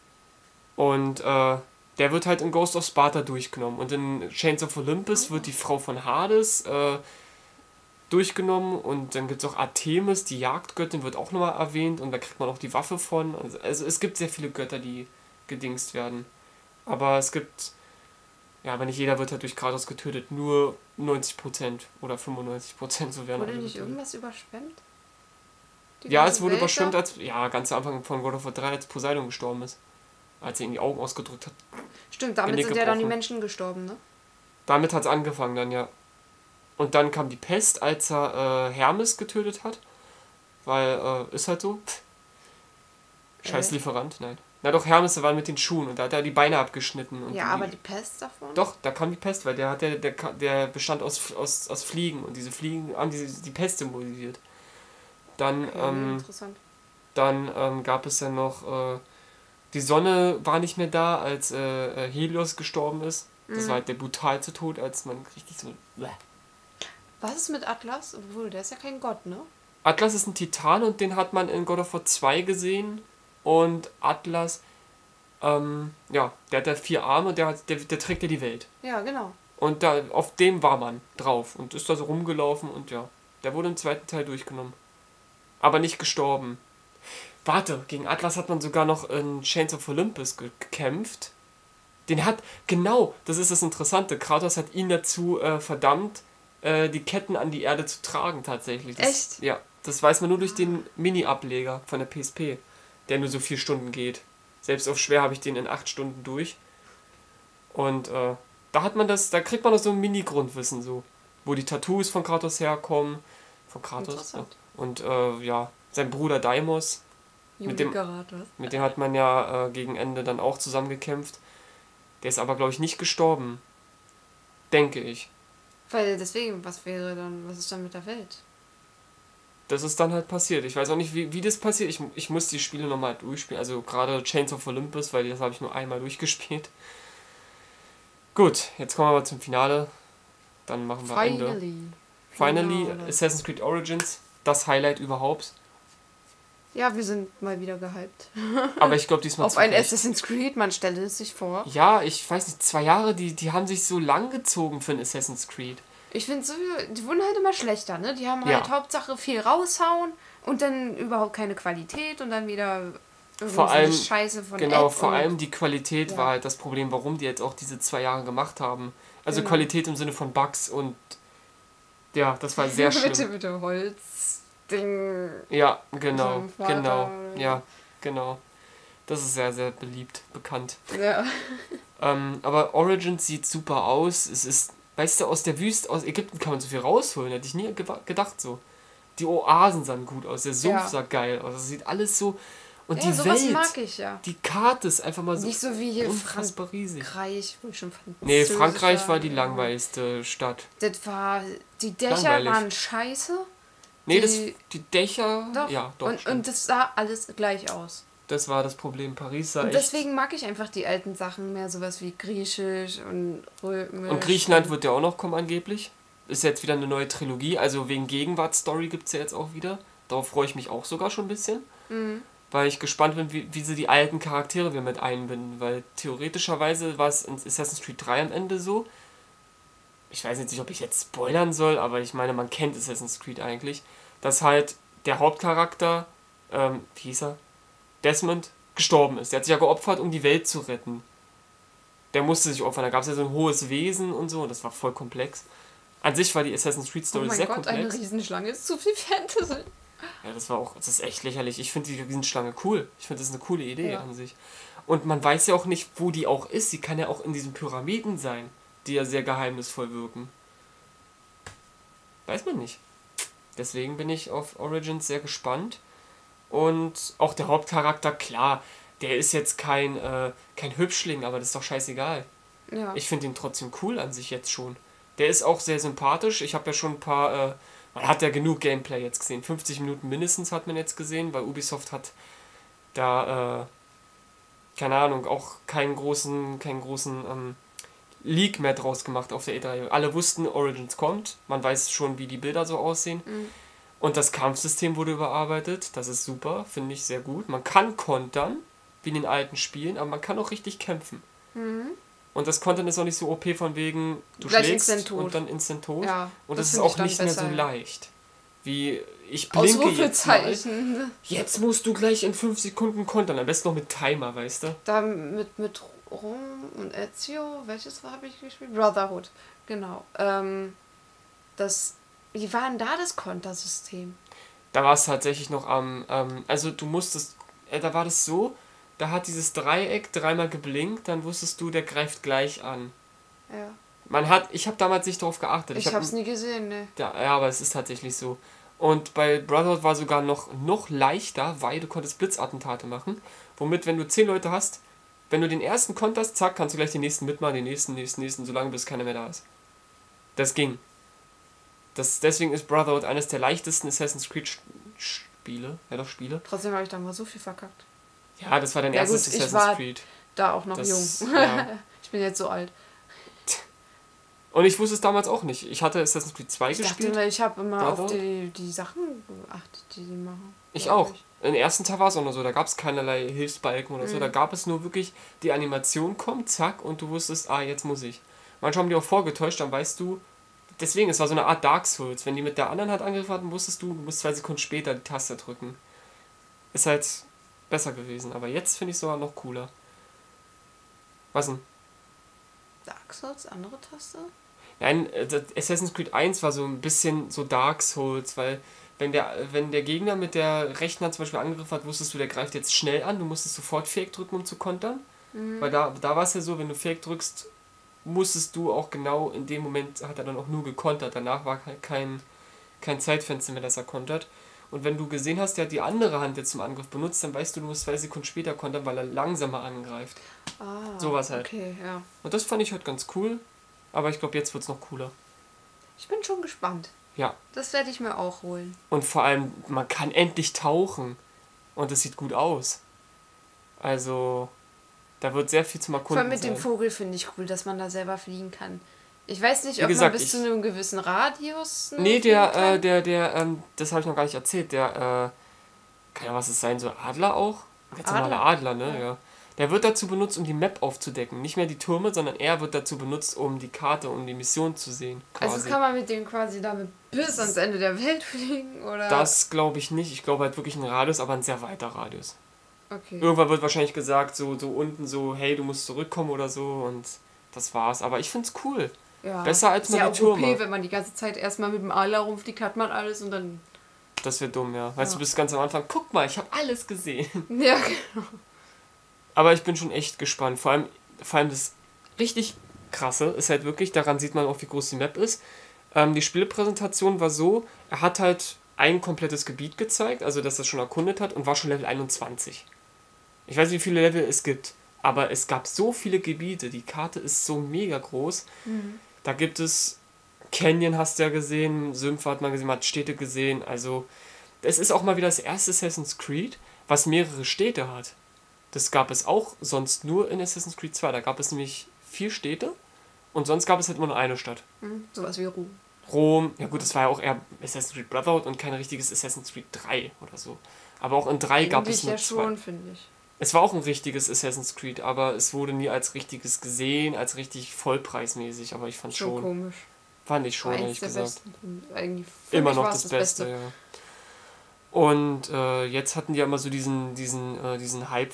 Und der wird halt in Ghost of Sparta durchgenommen. Und in Chains of Olympus wird die Frau von Hades durchgenommen. Und dann gibt es auch Artemis, die Jagdgöttin, wird auch nochmal erwähnt. Und da kriegt man auch die Waffe von. Also es gibt sehr viele Götter, die gedingst werden. Aber es gibt... Ja, aber nicht jeder wird halt durch Kratos getötet. Nur 90% oder 95% so werden. Wurde nicht irgendwas überschwemmt? Ja, es wurde überschwemmt, ganz am Anfang von God of War 3, als Poseidon gestorben ist. Als er ihm die Augen ausgedrückt hat. Stimmt, damit sind ja dann die Menschen gestorben, ne? Damit hat es angefangen dann, ja. Und dann kam die Pest, als er Hermes getötet hat. Weil, ist halt so. Scheiß Lieferant, nein. Na doch, Hermes war mit den Schuhen und da hat er die Beine abgeschnitten. Und aber die Pest davon? Doch, da kam die Pest, weil der bestand aus Fliegen und diese Fliegen haben die Pest symbolisiert. Dann, interessant. Dann gab es ja noch, die Sonne war nicht mehr da, als Helios gestorben ist. Das war halt der brutalste Tod, als man richtig so... Was ist mit Atlas? Obwohl, der ist ja kein Gott, ne? Atlas ist ein Titan und den hat man in God of War 2 gesehen. Und Atlas, der hat ja 4 Arme und der trägt ja die Welt. Ja, genau. Und auf dem war man drauf und ist da so rumgelaufen und ja, der wurde im 2. Teil durchgenommen. Aber nicht gestorben. Warte, gegen Atlas hat man sogar noch in Chains of Olympus gekämpft. Das ist das Interessante, Kratos hat ihn dazu verdammt, die Ketten an die Erde zu tragen tatsächlich. Echt? Ja, das weiß man nur durch den Mini-Ableger von der PSP. Der nur so 4 Stunden geht. Selbst auf schwer habe ich den in 8 Stunden durch. Und da kriegt man so ein Mini-Grundwissen, so, wo die Tattoos von Kratos herkommen. Von Kratos. Ja. Und sein Bruder Deimos. Mit dem hat man ja gegen Ende dann auch zusammengekämpft. Der ist aber, glaube ich, nicht gestorben. Denke ich. Weil deswegen, was ist dann mit der Welt? Das ist dann halt passiert. Ich weiß auch nicht, wie das passiert. Ich muss die Spiele nochmal durchspielen. Also gerade Chains of Olympus, weil das habe ich nur einmal durchgespielt. Gut, jetzt kommen wir mal zum Finale. Dann machen wir Ende. Finally, Assassin's Creed Origins. Das Highlight überhaupt. Ja, wir sind mal wieder gehypt. Aber ich glaube diesmal auf ein Assassin's Creed, man stelle es sich vor. Ja, ich weiß nicht, 2 Jahre, die haben sich so lang gezogen für ein Assassin's Creed. Ich finde so, die wurden halt immer schlechter, ne? Die haben halt Hauptsache viel raushauen und dann überhaupt keine Qualität und dann wieder irgendwie Scheiße von Genau, vor allem die Qualität war halt das Problem, warum die jetzt auch diese 2 Jahre gemacht haben. Also Qualität im Sinne von Bugs und Ja, das war sehr schlimm. mit dem Holzding. Ja, genau. Ja, genau. Das ist sehr, sehr beliebt, bekannt. Ja. Aber Origins sieht super aus. Es ist, weißt du, aus der Wüste, aus Ägypten kann man so viel rausholen. Hätte ich nie gedacht so. Die Oasen sahen gut aus, der Sumpf sah geil aus. Das sieht alles so. Und die Welt, mag ich, ja. Die Karte ist einfach mal so. Nicht so wie hier unfassbar riesig. Frankreich, wo ich schon Nee, Frankreich war die langweiligste Stadt. Die Dächer waren scheiße. Nee, die Dächer, doch. Ja, doch. Und das sah alles gleich aus. Das war das Problem. Paris sah und deswegen mag ich einfach die alten Sachen mehr, sowas wie Griechisch und Römisch. Und Griechenland wird ja auch noch kommen angeblich. Ist jetzt wieder eine neue Trilogie, also wegen Gegenwartsstory gibt es ja jetzt auch wieder. Darauf freue ich mich auch sogar schon ein bisschen. Mhm. Weil ich gespannt bin, wie sie die alten Charaktere wieder mit einbinden. Weil theoretischerweise war es in Assassin's Creed 3 am Ende so. Ich weiß jetzt nicht, ob ich jetzt spoilern soll, aber ich meine, man kennt Assassin's Creed eigentlich. Dass halt der Hauptcharakter, wie hieß er? Desmond, gestorben ist. Der hat sich ja geopfert, um die Welt zu retten. Der musste sich opfern. Da gab es ja so ein hohes Wesen und so. Und das war voll komplex. An sich war die Assassin's Creed Story sehr komplex. Eine Riesenschlange ist zu viel Fantasy. Ja, das ist echt lächerlich. Ich finde die Riesenschlange cool. Ich finde das eine coole Idee an sich. Und man weiß ja auch nicht, wo die auch ist. Sie kann ja auch in diesen Pyramiden sein, die ja sehr geheimnisvoll wirken. Weiß man nicht. Deswegen bin ich auf Origins sehr gespannt. Und auch der Hauptcharakter, klar, der ist jetzt kein Hübschling, aber das ist doch scheißegal. Ja. Ich finde ihn trotzdem cool an sich jetzt schon. Der ist auch sehr sympathisch. Ich habe ja schon ein paar... man hat ja genug Gameplay jetzt gesehen. 50 Minuten mindestens hat man jetzt gesehen, weil Ubisoft hat da, keine Ahnung, auch keinen großen Leak mehr draus gemacht auf der E3. Alle wussten, Origins kommt. Man weiß schon, wie die Bilder so aussehen. Mhm. Und das Kampfsystem wurde überarbeitet. Das ist super, finde ich sehr gut. Man kann kontern, wie in den alten Spielen, aber man kann auch richtig kämpfen. Mhm. Und das Kontern ist auch nicht so OP von wegen, du gleich schlägst und dann instant tot. Ja, und das ist auch nicht mehr so leicht. Wie, ich blinke jetzt mal. Jetzt musst du gleich in 5 Sekunden kontern. Am besten noch mit Timer, weißt du? Da mit Rom und Ezio, welches habe ich gespielt? Brotherhood, genau. Wie war denn da das Kontersystem? Da war es tatsächlich noch also du musstest, da war das so, da hat dieses Dreieck dreimal geblinkt, dann wusstest du, der greift gleich an. Ja. Ich habe damals nicht darauf geachtet. Ich habe es nie gesehen, ne. Ja, aber es ist tatsächlich so. Und bei Brotherhood war sogar noch leichter, weil du konntest Blitzattentate machen, womit, wenn du 10 Leute hast, wenn du den ersten konterst, zack, kannst du gleich den nächsten mitmachen, den nächsten, solange bis keiner mehr da ist. Das ging. Deswegen ist Brotherhood eines der leichtesten Assassin's Creed Spiele. Ja, doch, Spiele. Trotzdem habe ich da mal so viel verkackt. Ja, das war dein erstes Assassin's Creed. Da auch noch jung. Ja. Ich bin jetzt so alt. Und ich wusste es damals auch nicht. Ich hatte Assassin's Creed 2 gespielt. Ich habe immer auf die Sachen geachtet, die machen. Ich auch. Im ersten Teil war es auch nur so, da gab es keinerlei Hilfsbalken oder so. Da gab es nur wirklich, die Animation kommt, zack, und du wusstest, jetzt muss ich. Manchmal haben die auch vorgetäuscht, dann weißt du, deswegen, es war so eine Art Dark Souls. Wenn die mit der anderen Hand angegriffen hatten, wusstest du musst 2 Sekunden später die Taste drücken. Ist halt besser gewesen, aber jetzt finde ich es sogar noch cooler. Was denn? Dark Souls, andere Taste? Nein, Assassin's Creed 1 war so ein bisschen so Dark Souls, weil wenn der Gegner mit der rechten Hand zum Beispiel angegriffen hat, wusstest du, der greift jetzt schnell an, du musstest sofort Fake drücken, um zu kontern. Weil da war es ja so, wenn du Fake drückst, musstest du auch genau in dem Moment, hat er dann auch nur gekontert, danach war kein Zeitfenster mehr, dass er kontert. Und wenn du gesehen hast, der hat die andere Hand jetzt zum Angriff benutzt, dann weißt du, du musst 2 Sekunden später kontern, weil er langsamer angreift. Sowas halt. Okay, ja. Und das fand ich halt ganz cool, aber ich glaube, jetzt wird es noch cooler. Ich bin schon gespannt. Ja. Das werde ich mir auch holen. Und vor allem, man kann endlich tauchen. Und es sieht gut aus. Also, da wird sehr viel zum Erkunden Vor allem mit dem Vogel finde ich cool, dass man da selber fliegen kann. Ich weiß nicht, ob man bis zu einem gewissen Radius... Nee, das habe ich noch gar nicht erzählt. Kann ja was es sein, so Adler auch? Ganz normaler Adler, ne? Ja. Der wird dazu benutzt, um die Map aufzudecken. Nicht mehr die Türme, sondern er wird dazu benutzt, um die Karte, um die Mission zu sehen. Quasi. Also kann man mit dem quasi damit bis ans Ende der Welt fliegen, oder? Das glaube ich nicht. Ich glaube halt wirklich einen Radius, aber ein sehr weiter Radius. Okay. Irgendwann wird wahrscheinlich gesagt, so unten so, hey, du musst zurückkommen oder so, und das war's. Aber ich find's cool. Ja, besser als mal die Türme. Okay, wenn man die ganze Zeit erstmal mit dem Adler rumfliegt, hat man alles und dann... Das wäre dumm, ja. Weißt du, bist ganz am Anfang, guck mal, ich habe alles gesehen. Ja, genau. Aber ich bin schon echt gespannt. Vor allem das richtig Krasse ist halt wirklich, daran sieht man auch, wie groß die Map ist. Die Spielpräsentation war so, er hat halt ein komplettes Gebiet gezeigt, also dass er es schon erkundet hat und war schon Level 21. Ich weiß nicht, wie viele Level es gibt, aber es gab so viele Gebiete, die Karte ist so mega groß. Da gibt es Canyon, hast du ja gesehen, Sümpfe hat man gesehen, man hat Städte gesehen, also es ist auch mal wieder das erste Assassin's Creed, was mehrere Städte hat. Das gab es auch sonst nur in Assassin's Creed 2, da gab es nämlich 4 Städte und sonst gab es halt nur eine Stadt. Sowas wie Rom. Rom, ja gut, das war ja auch eher Assassin's Creed Brotherhood und kein richtiges Assassin's Creed 3 oder so. Aber auch in 3 gab es nur 2. Schon, finde ich. Es war auch ein richtiges Assassin's Creed, aber es wurde nie als richtiges gesehen, als richtig vollpreismäßig, aber ich fand schon. Komisch. Fand ich schon, ehrlich gesagt. Eigentlich immer noch das Beste, ja. Und jetzt hatten die ja immer so diesen Hype.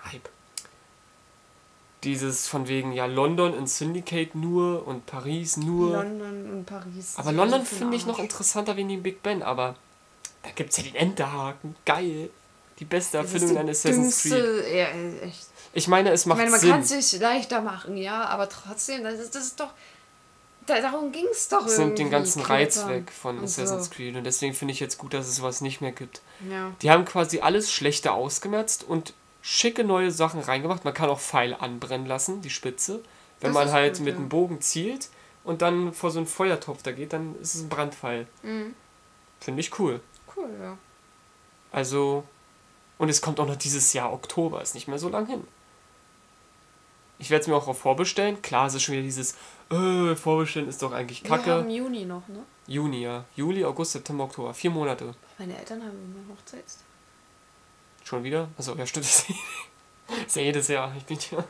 Dieses von wegen, ja, London in Syndicate nur und Paris nur. London und Paris. Aber London finde ich noch interessanter wie in Big Ben, aber da gibt's ja den Enterhaken. Geil. Die beste Erfindung an Assassin's Creed. Ja, echt. Ich meine, es macht Sinn. Man kann es sich leichter machen, ja, aber trotzdem, das ist doch... Darum ging es doch irgendwie. Das nimmt den ganzen Reiz weg von und Assassin's Creed und deswegen finde ich jetzt gut, dass es sowas nicht mehr gibt. Ja. Die haben quasi alles Schlechte ausgemerzt und schicke neue Sachen reingemacht. Man kann auch Pfeil anbrennen lassen, die Spitze. Wenn man halt gut, mit einem Bogen zielt und dann vor so einen Feuertopf da geht, dann ist es ein Brandpfeil. Finde ich cool. Cool, ja. Also, und es kommt auch noch dieses Jahr Oktober, ist nicht mehr so lang hin. Ich werde es mir auch vorbestellen. Klar, es ist schon wieder dieses Vorbestellen ist doch eigentlich Kacke. Wir haben Juni noch, ne? Juni, ja. Juli, August, September, Oktober. 4 Monate. Meine Eltern haben immer Hochzeit. Schon wieder? Achso, ja, stimmt. Das ist ja jedes Jahr. Ich bin ja...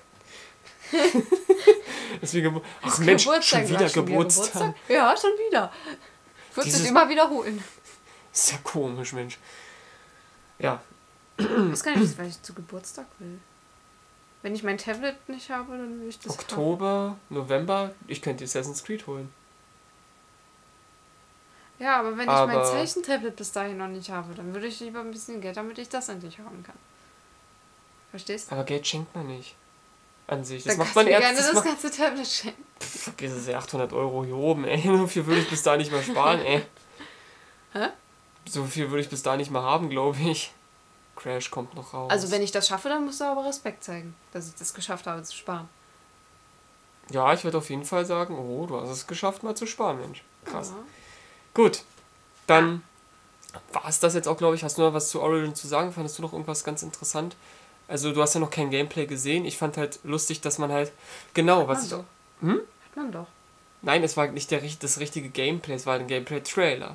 Ach Mensch, schon wieder Geburtstag. Ja, schon wieder. Ich würde es immer wiederholen. Ist ja komisch, Mensch. Ja. Ich weiß gar nicht, was ich zu Geburtstag will. Wenn ich mein Tablet nicht habe, dann will ich das Oktober, November, ich könnte Assassin's Creed holen. Ja, aber wenn ich mein Zeichentablet bis dahin noch nicht habe, dann würde ich lieber ein bisschen Geld, damit ich das endlich haben kann. Verstehst du? Aber Geld schenkt man nicht. An sich. Das dann macht man erst. Gerne das ganze Tablet schenken. Vergiss es, 800 € hier oben, ey. So viel würde ich bis da nicht mehr sparen, ey. Hä? So viel würde ich bis da nicht mehr haben, glaube ich. Crash kommt noch raus. Also wenn ich das schaffe, dann musst du aber Respekt zeigen, dass ich das geschafft habe zu sparen. Ja, ich würde auf jeden Fall sagen, oh, du hast es geschafft, mal zu sparen, Mensch. Krass. Ja. Gut, dann war es das jetzt auch, glaube ich. Hast du noch was zu Origin zu sagen? Fandest du noch irgendwas ganz interessant? Also du hast ja noch kein Gameplay gesehen. Ich fand halt lustig, dass man halt... Genau, was ich... Hat man doch. Nein, es war nicht das richtige Gameplay, es war ein Gameplay-Trailer.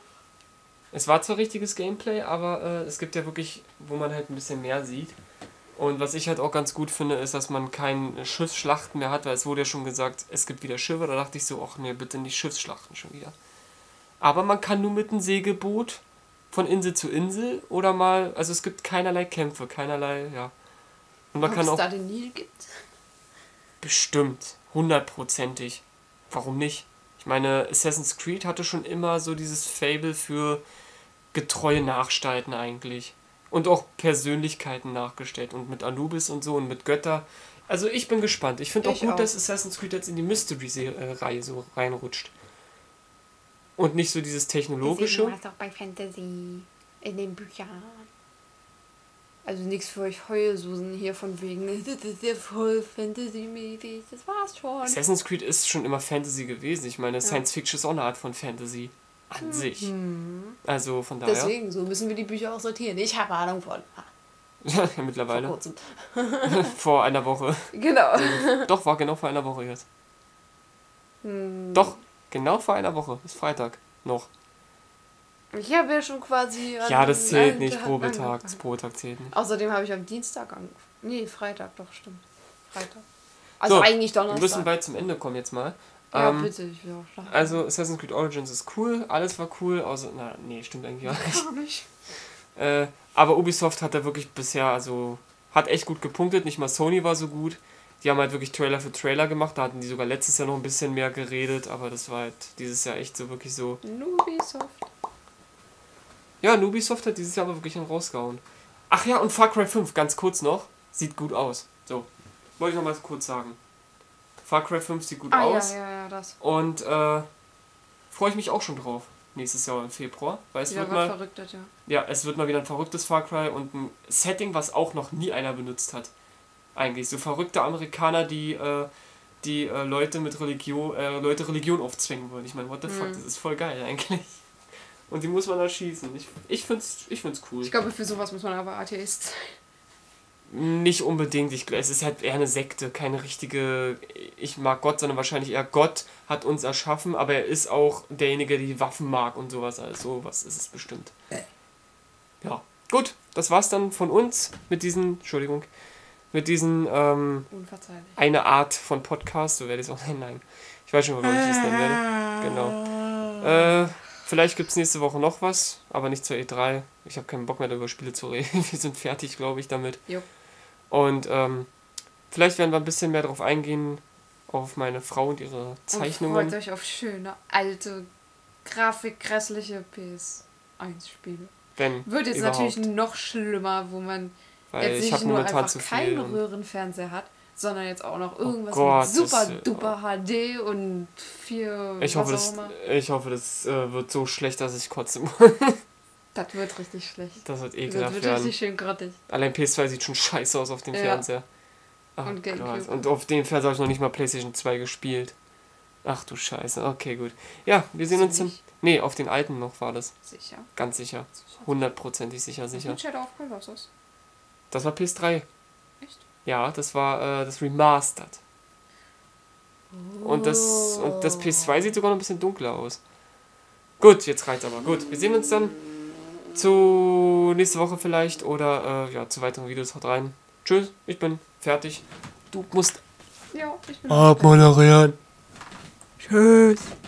Es war zwar richtiges Gameplay, aber es gibt ja wirklich, wo man halt ein bisschen mehr sieht. Und was ich halt auch ganz gut finde, ist, dass man keine Schiffsschlachten mehr hat, weil es wurde ja schon gesagt, es gibt wieder Schiffe. Da dachte ich so, ach nee, bitte nicht Schiffsschlachten schon wieder. Aber man kann nur mit einem Segelboot von Insel zu Insel oder mal, also es gibt keinerlei Kämpfe, keinerlei, ja. Und man kann auch... Ob es da den Nil gibt? Bestimmt, 100%ig. Warum nicht? Ich meine, Assassin's Creed hatte schon immer so dieses Fable für getreue Nachstalten eigentlich. Und auch Persönlichkeiten nachgestellt. Und mit Anubis und so und mit Götter. Also ich bin gespannt. Ich finde auch gut, dass Assassin's Creed jetzt in die Mystery-Reihe so reinrutscht. Und nicht so dieses technologische. Das auch bei Fantasy in den Büchern. Also nichts für euch Heulsusen hier von wegen, das ist ja voll Fantasy-mäßig, das war's schon. Assassin's Creed ist schon immer Fantasy gewesen. Ich meine, Science Fiction ist auch eine Art von Fantasy an sich. Also von daher. Deswegen, so müssen wir die Bücher auch sortieren. Ich habe Ahnung von. Ja, mittlerweile. Vor kurzem. Vor einer Woche. Genau. Doch, war genau vor einer Woche jetzt. Doch, genau vor einer Woche. Ist Freitag noch. Ich habe ja schon quasi... Ja, das zählt nicht. Probetag. Das Probetag zählt nicht. Außerdem habe ich am Dienstag angefangen. Nee, Freitag, doch, stimmt. Freitag. Also so, eigentlich Donnerstag. Wir müssen bald zum Ende kommen jetzt mal. Ja, bitte, ich will auch schlafen. Also, Assassin's Creed Origins ist cool. Alles war cool, außer... nee, stimmt eigentlich gar nicht. Aber Ubisoft hat da wirklich bisher, also... Hat echt gut gepunktet. Nicht mal Sony war so gut. Die haben halt wirklich Trailer für Trailer gemacht. Da hatten die sogar letztes Jahr noch ein bisschen mehr geredet, aber das war halt dieses Jahr echt so wirklich so... Ubisoft. Ja, Ubisoft hat dieses Jahr aber wirklich einen rausgehauen. Ach ja, und Far Cry 5, ganz kurz noch, sieht gut aus. So, wollte ich noch mal kurz sagen. Far Cry 5 sieht gut aus. Ja, das. Und freue ich mich auch schon drauf. Nächstes Jahr im Februar. Weil es wird mal... Verrücktes, ja. Ja, es wird mal wieder ein verrücktes Far Cry und ein Setting, was auch noch nie einer benutzt hat. Eigentlich. So verrückte Amerikaner, die Leute mit Religion aufzwingen wollen. Ich meine, what the fuck, das ist voll geil eigentlich. Und die muss man da schießen. Ich find's cool. Ich glaube, für sowas muss man aber Atheist sein. Nicht unbedingt. Es ist halt eher eine Sekte, keine richtige ich mag Gott, sondern wahrscheinlich eher Gott hat uns erschaffen, aber er ist auch derjenige, der die Waffen mag und sowas. Also sowas ist es bestimmt. Ja, gut. Das war's dann von uns mit diesen, eine Art von Podcast, so werde ich es auch nennen. Nein, ich weiß schon, warum ich es nennen werde. Genau. Vielleicht gibt es nächste Woche noch was, aber nicht zur E3. Ich habe keinen Bock mehr, über Spiele zu reden. Wir sind fertig, glaube ich, damit. Jo. Und vielleicht werden wir ein bisschen mehr darauf eingehen, auf meine Frau und ihre Zeichnungen. Und freut euch auf schöne, alte, grafikgrässliche PS1-Spiele. Wird jetzt überhaupt. Natürlich noch schlimmer, wo man Weil jetzt nicht nur einfach keinen Röhrenfernseher hat, sondern jetzt auch noch irgendwas mit super duper HD und 4 Ich hoffe, das wird so schlecht, dass ich kotze. Das wird richtig schlecht. Das wird ekelhaft Das wird werden. richtig schön grottig. Allein PS2 sieht schon scheiße aus auf dem Fernseher. Ach, und GameCube. Und auf dem Fernseher habe ich noch nicht mal PlayStation 2 gespielt. Ach du Scheiße. Okay, gut. Ja, wir sehen uns Nee, auf den alten noch war das. Sicher? Ganz sicher. 100%ig sicher. Shadow of Colossus. Das war PS3. Echt? Ja, das war das Remastered. Und das PS2 sieht sogar noch ein bisschen dunkler aus. Gut, jetzt reicht's aber. Gut, wir sehen uns dann zu nächste Woche vielleicht oder zu weiteren Videos. Haut rein. Tschüss, ich bin fertig. Du musst Ja, ich bin abmoderieren. Tschüss.